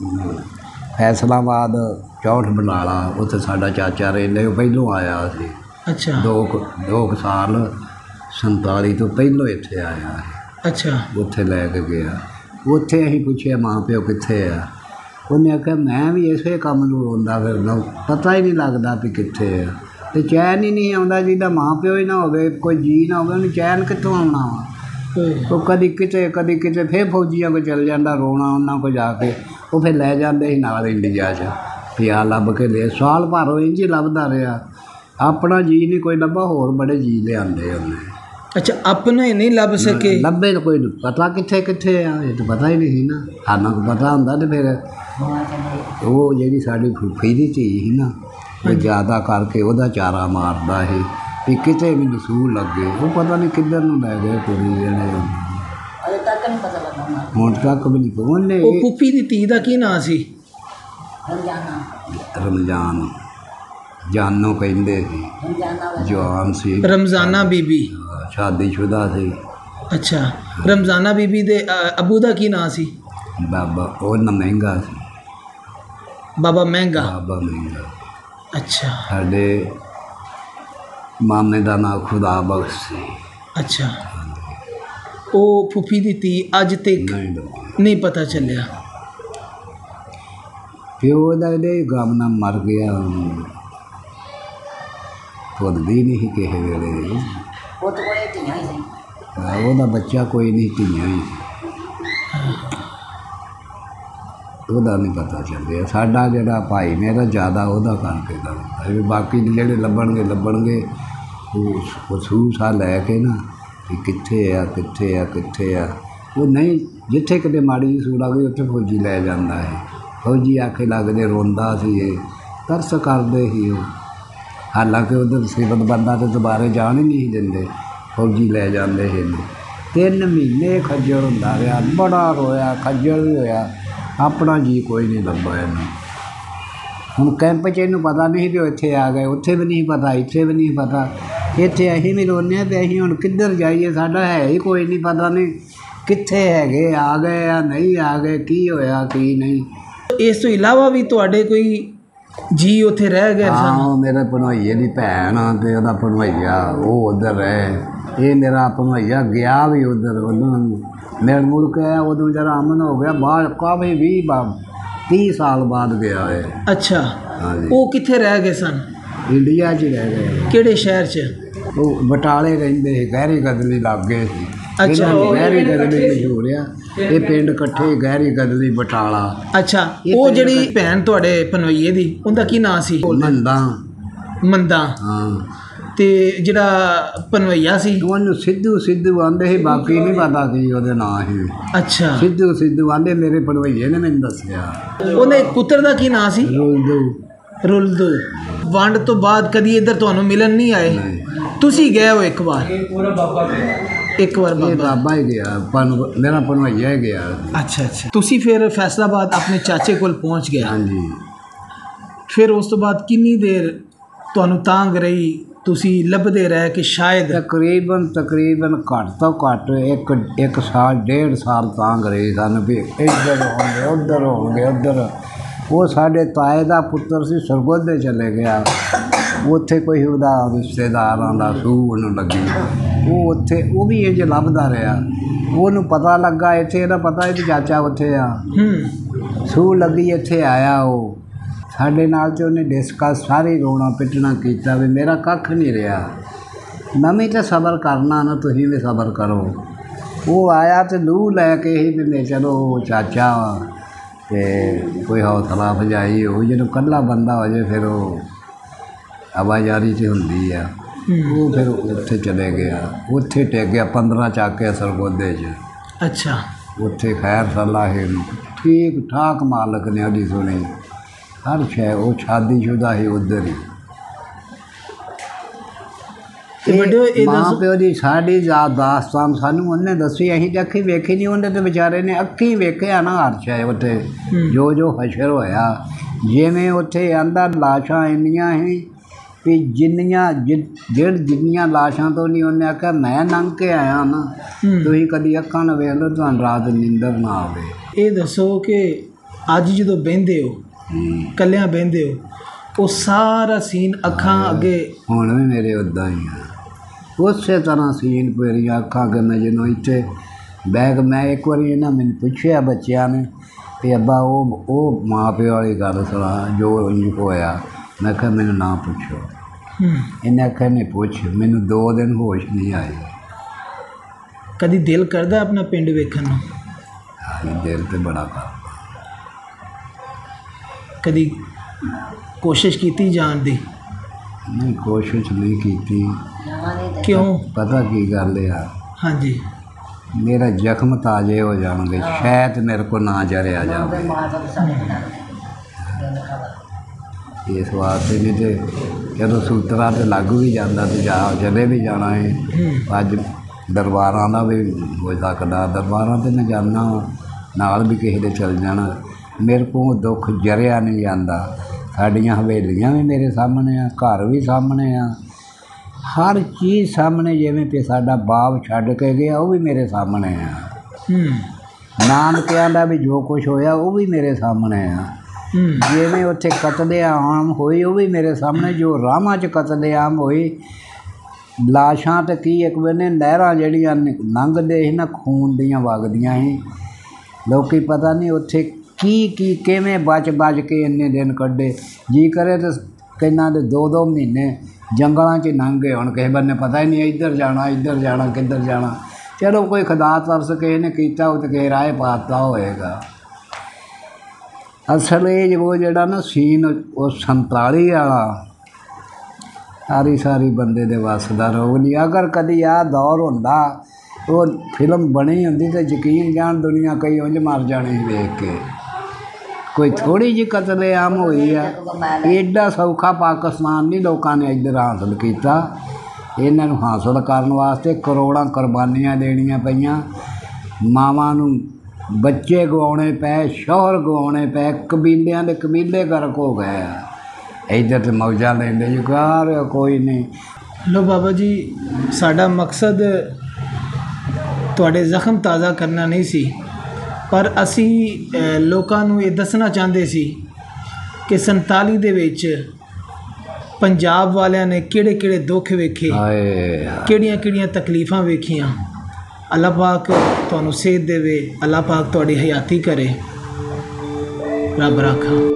ਫੈਸਲਾਬਾਦ 64 ਬਨਾਲਾ, ਉੱਥੇ ਸਾਡਾ ਚਾਚਾ ਰਹਿੰਦੇ, ਉਹ ਪਹਿਲੋਂ ਆਇਆ ਸੀ। ਅੱਛਾ 2 ਸਾਲ 47 ਤੋਂ ਪਹਿਲੋਂ ਇੱਥੇ ਆਇਆ। ਅੱਛਾ ਉੱਥੇ ਲੈ ਕੇ ਗਿਆ। ਉੱਥੇ ਅਸੀਂ ਪੁੱਛਿਆ ਮਾਂ ਪਿਓ ਕਿੱਥੇ ਆ? ਉਹਨੇ ਆਖਿਆ ਮੈਂ ਵੀ ਇਸੇ ਕੰਮ ਨੂੰ ਰੋਂਦਾ ਫਿਰਦਾ, ਪਤਾ ਹੀ ਨਹੀਂ ਲੱਗਦਾ ਵੀ ਕਿੱਥੇ ਆ, ਤੇ ਚੈਨ ਹੀ ਨਹੀਂ ਆਉਂਦਾ। ਜਿਹਦਾ ਮਾਂ ਪਿਓ ਹੀ ਨਾ ਹੋਵੇ, ਕੋਈ ਜੀ ਨਾ ਹੋਵੇ, ਉਹਨੂੰ ਚੈਨ ਕਿੱਥੋਂ ਆਉਣਾ ਵਾ? ਉਹ ਕਦੀ ਕਿਤੇ ਫਿਰ ਫੌਜੀਆਂ ਕੋਲ ਚਲ ਜਾਂਦਾ, ਰੋਣਾ ਉਹਨਾਂ ਕੋਲ ਜਾ ਕੇ। ਉਹ ਫਿਰ ਲੈ ਜਾਂਦੇ ਸੀ ਨਾਲ ਇੰਡੀਆ 'ਚ, ਪਿਆ ਲੱਭ ਕੇ ਲੈ ਸਾਲ ਭਰ ਉਹ ਇੰਝ ਹੀ ਲੱਭਦਾ ਰਿਹਾ। ਆਪਣਾ ਜੀ ਨਹੀਂ ਕੋਈ ਲੱਭਾ, ਹੋਰ ਬੜੇ ਜੀ ਲਿਆਂਦੇ ਉਹਨੇ। ਅੱਛਾ ਆਪਣਾ ਹੀ ਨਹੀਂ ਲੱਭ ਸਕੇ? ਲੱਭੇ ਤਾਂ ਕੋਈ ਪਤਾ ਕਿੱਥੇ ਆ, ਇਹ ਤਾਂ ਪਤਾ ਹੀ ਨਹੀਂ ਸੀ ਨਾ। ਸਾਨੂੰ ਪਤਾ ਹੁੰਦਾ ਤੇ ਫਿਰ ਉਹ ਜਿਹੜੀ ਸਾਡੀ ਫੁੱਫੀ ਦੀ ਧੀ ਸੀ ਨਾ, ਉਹ ਜ਼ਿਆਦਾ ਕਰਕੇ ਉਹਦਾ ਚਾਰਾ ਮਾਰਦਾ ਸੀ ਵੀ ਕਿਤੇ ਵੀ ਨਸੂਲ ਲੱਗੇ। ਉਹ ਪਤਾ ਨਹੀਂ ਕਿੱਧਰ ਨੂੰ ਲੈ ਗਏ ਕੁੜੀ ਜਿਹੜੇ, ਅਜੇ ਤੱਕ ਨਹੀਂ ਪਤਾ ਲੱਗਾ ਉਹਨਾਂ ਨੂੰ। ਹੁਣ ਤੱਕ ਵੀ ਨਹੀਂ ਉਹਨੇ। ਉਹ ਫੁੱਫੀ ਦੀ ਧੀ ਦਾ ਕੀ ਨਾਂ ਸੀ? ਰਮਜ਼ਾਨ ਜਾਨੋ ਕਹਿੰਦੇ ਸੀ, ਜਵਾਨ ਸੀ, ਰਮਜ਼ਾਨਾ ਬੀਬੀ, ਸ਼ਾਦੀशुदा ਸੀ। ਅੱਛਾ ਰਮਜ਼ਾਨਾ ਬੀਬੀ ਦੇ ਅਬੂ ਦਾ ਕੀ ਨਾਂ ਸੀ? ਬਾਬਾ ਉਹ ਨਾ ਮਹਿੰਗਾ ਸੀ, ਬਾਬਾ ਮਹਿੰਗਾ। ਬਾਬਾ ਮਹਿੰਗਾ। ਅੱਛਾ ਸਾਡੇ ਮਾਮੇ ਦਾ ਨਾਂ ਖੁਦਾ ਬਖਸ਼ ਸੀ। ਅੱਛਾ ਉਹ ਫੁੱਫੀ ਦੀ ਧੀ ਅੱਜ ਤੱਕ ਨਹੀਂ ਪਤਾ ਚੱਲਿਆ? ਪਿਓ ਦਾ ਇਹਦੇ ਗਮ ਨਾਲ ਮਰ ਗਿਆ, ਭੁੱਲਦੀ ਨਹੀਂ ਕਿਸੇ ਵੇਲੇ। ਉਹ ਤਾਂ ਕੋਈ ਧੀਆਂ ਹੀ ਸੀ। ਉਹਦਾ ਬੱਚਾ ਕੋਈ ਨਹੀਂ, ਧੀਆਂ ਹੀ ਸੀ। ਉਹਦਾ ਨਹੀਂ ਪਤਾ ਚੱਲਿਆ। ਸਾਡਾ ਜਿਹੜਾ ਭਾਈ ਮੇਰਾ ਜ਼ਿਆਦਾ ਉਹਦਾ ਕਰਕੇ ਦਾ, ਬਾਕੀ ਜਿਹੜੇ ਲੱਭਣਗੇ ਉਹ ਸੂਸਾ ਲੈ ਕੇ ਨਾ ਵੀ ਕਿੱਥੇ ਆ। ਉਹ ਨਹੀਂ, ਜਿੱਥੇ ਕਿਤੇ ਮਾੜੀ ਜਿਹੀ ਸੂਰ ਆ ਗਈ ਉੱਥੇ ਫੌਜੀ ਲੈ ਜਾਂਦਾ ਹੈ। ਫੌਜੀ ਆਖੇ ਲੱਗਦੇ, ਰੋਂਦਾ ਸੀ, ਇਹ ਤਰਸ ਕਰਦੇ ਸੀ ਉਹ। ਹਾਲਾਂਕਿ ਉਧਰ ਸਿਫਤ ਬੰਦਾ ਤੇ ਦੁਬਾਰੇ ਜਾਣ ਹੀ ਨਹੀਂ ਦਿੰਦੇ, ਫੌਜੀ ਲੈ ਜਾਂਦੇ ਸੀ। 3 ਮਹੀਨੇ ਖੱਜਲ ਹੁੰਦਾ ਰਿਹਾ, ਬੜਾ ਰੋਇਆ, ਖੱਜਲ ਵੀ ਹੋਇਆ। ਆਪਣਾ ਜੀ ਕੋਈ ਨਹੀਂ ਲੱਭਾ ਇਹਨੂੰ। ਹੁਣ ਕੈਂਪ 'ਚ ਇਹਨੂੰ ਪਤਾ ਨਹੀਂ ਵੀ ਉਹ ਇੱਥੇ ਆ ਗਏ, ਉੱਥੇ ਵੀ ਨਹੀਂ ਪਤਾ, ਇੱਥੇ ਵੀ ਨਹੀਂ ਪਤਾ। ਇੱਥੇ ਅਸੀਂ ਵੀ ਰੋਂਦੇ ਹਾਂ, ਅਤੇ ਅਸੀਂ ਹੁਣ ਕਿੱਧਰ ਜਾਈਏ? ਸਾਡਾ ਹੈ ਹੀ ਕੋਈ ਨਹੀਂ, ਪਤਾ ਨਹੀਂ ਕਿੱਥੇ ਹੈਗੇ, ਆ ਗਏ ਆ ਨਹੀਂ ਆ ਗਏ, ਕੀ ਹੋਇਆ ਕੀ ਨਹੀਂ। ਇਸ ਤੋਂ ਇਲਾਵਾ ਵੀ ਤੁਹਾਡੇ ਕੋਈ ਜੀ ਉੱਥੇ ਰਹਿ ਗਏ ਹਾਂ, ਸਨ? ਉਹ ਮੇਰੇ ਭਣੋਈਏ ਦੀ ਭੈਣ ਆ ਤੇ ਉਹਦਾ ਭਣੋਈਆ ਉਹ ਉੱਧਰ ਰਹੇ। ਇਹ ਮੇਰਾ ਭਣੋਈਆ ਗਿਆ ਵੀ ਉੱਧਰ, ਉਹਨੂੰ ਮਿਲ ਮੁਲ ਕੇ ਆਇਆ। ਉਦੋਂ ਜਰਾ ਅਮਨ ਹੋ ਗਿਆ, ਬਾਹਰ ਕਾਫੀ 20-30 ਸਾਲ ਬਾਅਦ ਗਿਆ ਹੈ। ਅੱਛਾ ਹਾਂਜੀ, ਉਹ ਕਿੱਥੇ ਰਹਿ ਗਏ ਸਨ? ਇੰਡੀਆ 'ਚ ਹੀ ਰਹਿ ਗਏ। ਕਿਹੜੇ ਸ਼ਹਿਰ 'ਚ? ਉਹ ਬਟਾਲੇ ਰਹਿੰਦੇ ਸੀ, ਗਹਿਰੀ ਗਦਲੀ ਲਾਗੇ ਸੀ। ਅੱਛਾ, ਉਹ ਗਹਿਰੀ ਗਦਲੀ ਮਸ਼ਹੂਰ ਆ। ਇਹ ਪਿੰਡ ਇਕੱਠੇ, ਗਹਿਰੀ ਗਦਲੀ ਬਟਾਲਾ। ਅੱਛਾ ਉਹ ਜਿਹੜੀ ਭੈਣ ਤੁਹਾਡੇ ਭਣੋਈਏ ਦੀ, ਉਹਦਾ ਕੀ ਨਾਂ ਸੀ? ਮੰਦਾ। ਮੰਦਾ। ਹਾਂ, ਤੇ ਜਿਹੜਾ ਭਣੋਈਆ ਸੀ ਉਹਨੂੰ ਸਿੱਧੂ ਆਂਦੇ ਸੀ, ਬਾਕੀ ਨਹੀਂ ਪਤਾ ਕੀ ਉਹਦੇ ਨਾਂ ਸੀ। ਅੱਛਾ ਸਿੱਧੂ ਆਂਦੇ, ਮੇਰੇ ਭਣੋਈਏ ਨੇ ਮੈਨੂੰ ਦੱਸਿਆ। ਉਹਦੇ ਪੁੱਤਰ ਦਾ ਕੀ ਨਾਂ ਸੀ? ਰੁਲਦੂ। ਵੰਡ ਤੋਂ ਬਾਅਦ ਕਦੀ ਇੱਧਰ ਤੁਹਾਨੂੰ ਮਿਲਣ ਨਹੀਂ ਆਏ? ਤੁਸੀਂ ਗਏ ਹੋ ਇੱਕ ਵਾਰ? ਇੱਕ ਵਾਰ ਇਹ ਬਾਬਾ ਹੀ ਗਿਆ, ਮੇਰਾ ਭਣੋਈਆ ਹੀ ਗਿਆ। ਅੱਛਾ ਤੁਸੀਂ ਫਿਰ ਫੈਸਲਾਬਾਦ ਆਪਣੇ ਚਾਚੇ ਕੋਲ ਪਹੁੰਚ ਗਏ? ਹਾਂਜੀ। ਫਿਰ ਉਸ ਤੋਂ ਬਾਅਦ ਕਿੰਨੀ ਦੇਰ ਤੁਹਾਨੂੰ ਤਾਂਘ ਰਹੀ? ਤੁਸੀਂ ਲੱਭਦੇ ਰਹੇ ਕਿ ਸ਼ਾਇਦ? ਤਕਰੀਬਨ ਘੱਟ ਤੋਂ ਘੱਟ ਇੱਕ ਸਾਲ 1.5 ਸਾਲ ਤਾਂਘ ਰਹੀ ਸਾਨੂੰ ਵੀ ਇੱਧਰ ਹੋਣਗੇ ਉੱਧਰ। ਉਹ ਸਾਡੇ ਤਾਏ ਦਾ ਪੁੱਤਰ ਸੀ, ਸਰਗੋਧੇ ਚਲੇ ਗਿਆ। ਉੱਥੇ ਕੋਈ ਉਹਦਾ ਰਿਸ਼ਤੇਦਾਰਾਂ ਦਾ ਸੂਹ ਉਹਨੂੰ ਲੱਗੀ, ਉਹ ਉੱਥੇ ਉਹ ਵੀ ਇੰਝ ਲੱਭਦਾ ਰਿਹਾ। ਉਹਨੂੰ ਪਤਾ ਲੱਗਾ ਇੱਥੇ, ਇਹਦਾ ਪਤਾ ਇਹ ਚਾਚਾ ਉੱਥੇ ਆ। ਸੂਹ ਲੱਗੀ ਇੱਥੇ ਆਇਆ ਉਹ ਸਾਡੇ ਨਾਲ, ਤੇ ਉਹਨੇ ਡਿਸਕਸ ਸਾਰੀ ਰੋਣਾ ਪਿੱਟਣਾ ਕੀਤਾ ਵੀ ਮੇਰਾ ਕੱਖ ਨਹੀਂ ਰਿਹਾ, ਨਵੀਂ ਤਾਂ ਸਬਰ ਕਰਨਾ ਨਾ, ਤੁਸੀਂ ਵੀ ਸਬਰ ਕਰੋ। ਉਹ ਆਇਆ ਤੇ ਲੂਹ ਲੈ ਕੇ ਹੀ ਵੀ ਚਲੋ ਚਾਚਾ ਤੇ ਕੋਈ ਹੌਸਲਾ ਅਫਜ਼ਾਈ ਹੋ, ਜਦੋਂ ਇਕੱਲਾ ਬੰਦਾ ਹੋ ਜਾਏ ਫਿਰ ਉਹ ਆਵਾਜ਼ਾਰੀ 'ਚ ਹੁੰਦੀ ਆ। ਉਹ ਫਿਰ ਉੱਥੇ ਚਲੇ ਗਿਆ, ਉੱਥੇ ਟਿਕ ਗਿਆ 15 ਚੱਕ ਕੇ ਸਰਗੋਦੇ 'ਚ। ਅੱਛਾ। ਉੱਥੇ ਖੈਰ ਸਲਾਹ ਹੈ, ਠੀਕ ਠਾਕ ਮਾਲਕ ਨੇ ਉਹਦੀ ਸੁਣੀ ਹਰ ਸ਼ੈ। ਉਹ ਸ਼ਾਦੀशुदा ਸੀ ਉੱਧਰ ਹੀ। ਮਾਂ ਪਿਓ ਦੀ ਸਾਡੀ ਦਾਸਤਾਨ ਸਾਨੂੰ ਉਹਨੇ ਦੱਸੀ, ਅਸੀਂ ਤਾਂ ਅੱਖੀਂ ਵੇਖੀ ਨਹੀਂ, ਉਹਨੇ ਤਾਂ ਵਿਚਾਰੇ ਨੇ ਅੱਖੀਂ ਵੇਖਿਆ ਨਾ ਹਰ ਸ਼ੈ ਉੱਥੇ ਜੋ ਜੋ ਹਸ਼ਰ ਹੋਇਆ। ਜਿਵੇਂ ਉੱਥੇ ਆਂਦਾ ਲਾਸ਼ਾਂ ਇੰਨੀਆਂ ਸੀ ਵੀ ਜਿੰਨੀਆਂ ਲਾਸ਼ਾਂ ਤੋਂ ਨਹੀਂ, ਉਹਨੇ ਆਖਿਆ ਮੈਂ ਲੰਘ ਕੇ ਆਇਆ ਨਾ, ਤੁਸੀਂ ਕਦੀ ਅੱਖਾਂ ਨਾਲ ਵੇਖ ਲਓ ਤੁਹਾਨੂੰ ਰਾਤ ਨੀਂਦਰ ਨਾ ਆਵੇ। ਇਹ ਦੱਸੋ ਕਿ ਅੱਜ ਜਦੋਂ ਬਹਿੰਦੇ ਹੋ, ਇਕੱਲਿਆਂ ਬਹਿੰਦੇ ਹੋ, ਉਹ ਸਾਰਾ ਸੀਨ ਅੱਖਾਂ ਅੱਗੇ ਹੁਣ ਵੀ ਮੇਰੇ ਉੱਦਾਂ ਹੀ ਆ, ਉਸੇ ਤਰ੍ਹਾਂ ਸੀਨ ਮੇਰੀਆਂ ਅੱਖਾਂ ਅੱਗੇ। ਮੈਂ ਜਦੋਂ ਇੱਥੇ ਬੈਗ, ਮੈਂ ਇੱਕ ਵਾਰੀ ਇਹਨਾਂ ਮੈਨੂੰ ਪੁੱਛਿਆ ਬੱਚਿਆਂ ਨੇ ਕਿ ਅੱਬਾ ਉਹ ਮਾਂ ਪਿਓ ਵਾਲੀ ਗੱਲ ਸੁਣਾ ਜੋ ਹੋਇਆ। ਮੈਂ ਕਿਹਾ ਮੈਨੂੰ ਨਾ ਪੁੱਛੋ। ਇਹਨੇ ਆਖਿਆ ਨਹੀਂ ਪੁੱਛ। ਮੈਨੂੰ 2 ਦਿਨ ਹੋਸ਼ ਨਹੀਂ ਆਈ। ਕਦੀ ਦਿਲ ਕਰਦਾ ਆਪਣਾ ਪਿੰਡ ਵੇਖਣ ਨੂੰ? ਦਿਲ ਤੇ ਬੜਾ ਕਰਦਾ। ਕਦੀ ਕੋਸ਼ਿਸ਼ ਕੀਤੀ ਜਾਣ ਦੀ? ਨਹੀਂ, ਕੋਸ਼ਿਸ਼ ਨਹੀਂ ਕੀਤੀ। ਕਿਉਂ? ਪਤਾ ਕੀ ਗੱਲ ਆ, ਹਾਂਜੀ, ਮੇਰਾ ਜ਼ਖਮ ਤਾਜ਼ੇ ਹੋ ਜਾਣਗੇ, ਸ਼ਾਇਦ ਮੇਰੇ ਕੋਲ ਨਾ ਜਰਿਆ ਜਾਵੇ। ਇਸ ਵਾਸਤੇ ਨਹੀਂ ਤੇ ਜਦੋਂ ਸੂਤਰਾਂ ਤੇ ਲੱਗ ਵੀ ਜਾਂਦਾ ਤੇ ਜਦੇ ਵੀ ਜਾਣਾ ਹੈ। ਅੱਜ ਦਰਬਾਰਾਂ ਦਾ ਵੀ ਹੋ ਸਕਦਾ, ਦਰਬਾਰਾਂ 'ਤੇ ਮੈਂ ਜਾਂਦਾ ਨਾਲ ਵੀ ਕਿਸੇ ਦੇ ਚਲ ਜਾਣਾ। ਮੇਰੇ ਕੋਲ ਦੁੱਖ ਜਰਿਆ ਨਹੀਂ ਜਾਂਦਾ। ਸਾਡੀਆਂ ਹਵੇਲੀਆਂ ਵੀ ਮੇਰੇ ਸਾਹਮਣੇ ਆ, ਘਰ ਵੀ ਸਾਹਮਣੇ ਆ, ਹਰ ਚੀਜ਼ ਸਾਹਮਣੇ। ਜਿਵੇਂ ਕਿ ਸਾਡਾ ਬਾਪ ਛੱਡ ਕੇ ਗਿਆ ਉਹ ਵੀ ਮੇਰੇ ਸਾਹਮਣੇ ਆ। ਨਾਨਕਿਆਂ ਦਾ ਵੀ ਜੋ ਕੁਛ ਹੋਇਆ ਉਹ ਵੀ ਮੇਰੇ ਸਾਹਮਣੇ ਆ। ਜਿਵੇਂ ਉੱਥੇ ਕਤਲੇਆਮ ਹੋਈ ਉਹ ਵੀ ਮੇਰੇ ਸਾਹਮਣੇ। ਜੋ ਰਾਹਾਂ 'ਚ ਕਤਲੇਆਮ ਹੋਈ, ਲਾਸ਼ਾਂ ਤੇ ਕੀ ਇੱਕ ਵੇਲੇ ਨਹਿਰਾਂ ਜਿਹੜੀਆਂ ਲੰਘਦੇ ਸੀ ਨਾ, ਖੂਨ ਦੀਆਂ ਵਗਦੀਆਂ ਸੀ। ਲੋਕ ਪਤਾ ਨਹੀਂ ਉੱਥੇ ਕੀ ਕਿਵੇਂ ਬਚ ਕੇ ਇੰਨੇ ਦਿਨ ਕੱਢੇ। ਜੀ ਕਰੇ ਤਾਂ ਕਿੰਨਾ ਦੇ 2-2 ਮਹੀਨੇ ਜੰਗਲਾਂ 'ਚ ਲੰਘ ਗਏ। ਹੁਣ ਕਿਸੇ ਬੰਨੇ ਪਤਾ ਹੀ ਨਹੀਂ ਇੱਧਰ ਜਾਣਾ ਕਿੱਧਰ ਜਾਣਾ। ਚਲੋ ਕੋਈ ਖੁਦਾ ਤਰਸ ਕਿਸੇ ਨੇ ਕੀਤਾ, ਉਹ ਤਾਂ ਕਿਸੇ ਰਾਹ ਪਾਤਾ ਹੋਏਗਾ। ਅਸਲ ਇਹ ਉਹ ਜਿਹੜਾ ਨਾ ਸੀਨ ਉਹ 47 ਵਾਲਾ ਸਾਰੀ ਬੰਦੇ ਦੇ ਵੱਸ ਦਾ ਰੋਗ ਨਹੀਂ। ਅਗਰ ਕਦੀ ਆਹ ਦੌਰ ਹੁੰਦਾ, ਉਹ ਫਿਲਮ ਬਣੀ ਹੁੰਦੀ ਤਾਂ ਯਕੀਨ ਜਾਣ ਦੁਨੀਆ ਕਈ ਉਂਝ ਮਰ ਜਾਣੀ ਵੇਖ ਕੇ। ਕੋਈ ਥੋੜ੍ਹੀ ਜਿਹੀ ਕਤਲੇਆਮ ਹੋਈ ਆ। ਐਡਾ ਸੌਖਾ ਪਾਕਿਸਤਾਨ ਨਹੀਂ ਲੋਕਾਂ ਨੇ ਇੱਧਰ ਹਾਸਲ ਕੀਤਾ। ਇਹਨਾਂ ਨੂੰ ਹਾਸਲ ਕਰਨ ਵਾਸਤੇ ਕਰੋੜਾਂ ਕੁਰਬਾਨੀਆਂ ਦੇਣੀਆਂ ਪਈਆਂ। ਮਾਵਾਂ ਨੂੰ ਬੱਚੇ ਗਵਾਉਣੇ ਪਏ, ਸ਼ੌਹਰ ਗਵਾਉਣੇ ਪਏ, ਕਬੀਲਿਆਂ ਦੇ ਕਬੀਲੇ ਗਰਕ ਹੋ ਗਏ ਆ। ਇੱਧਰ ਤੇ ਮੌਜਾਂ ਲੈਂਦੇ ਜੀ, ਕੋਈ ਨਹੀਂ। ਲੋ ਬਾਬਾ ਜੀ, ਸਾਡਾ ਮਕਸਦ ਤੁਹਾਡੇ ਜ਼ਖਮ ਤਾਜ਼ਾ ਕਰਨਾ ਨਹੀਂ ਸੀ, ਪਰ ਅਸੀਂ ਲੋਕਾਂ ਨੂੰ ਇਹ ਦੱਸਣਾ ਚਾਹੁੰਦੇ ਸੀ ਕਿ 47 ਦੇ ਵਿੱਚ ਪੰਜਾਬ ਵਾਲਿਆਂ ਨੇ ਕਿਹੜੇ ਦੁੱਖ ਵੇਖੇ, ਕਿਹੜੀਆਂ ਤਕਲੀਫਾਂ ਵੇਖੀਆਂ। ਅੱਲਾਹ ਪਾਕ ਤੁਹਾਨੂੰ ਸਿਹਤ ਦੇਵੇ, ਅੱਲਾਹ ਪਾਕ ਤੁਹਾਡੀ ਹਯਾਤੀ ਕਰੇ। ਰੱਬ ਰਾਖਾ।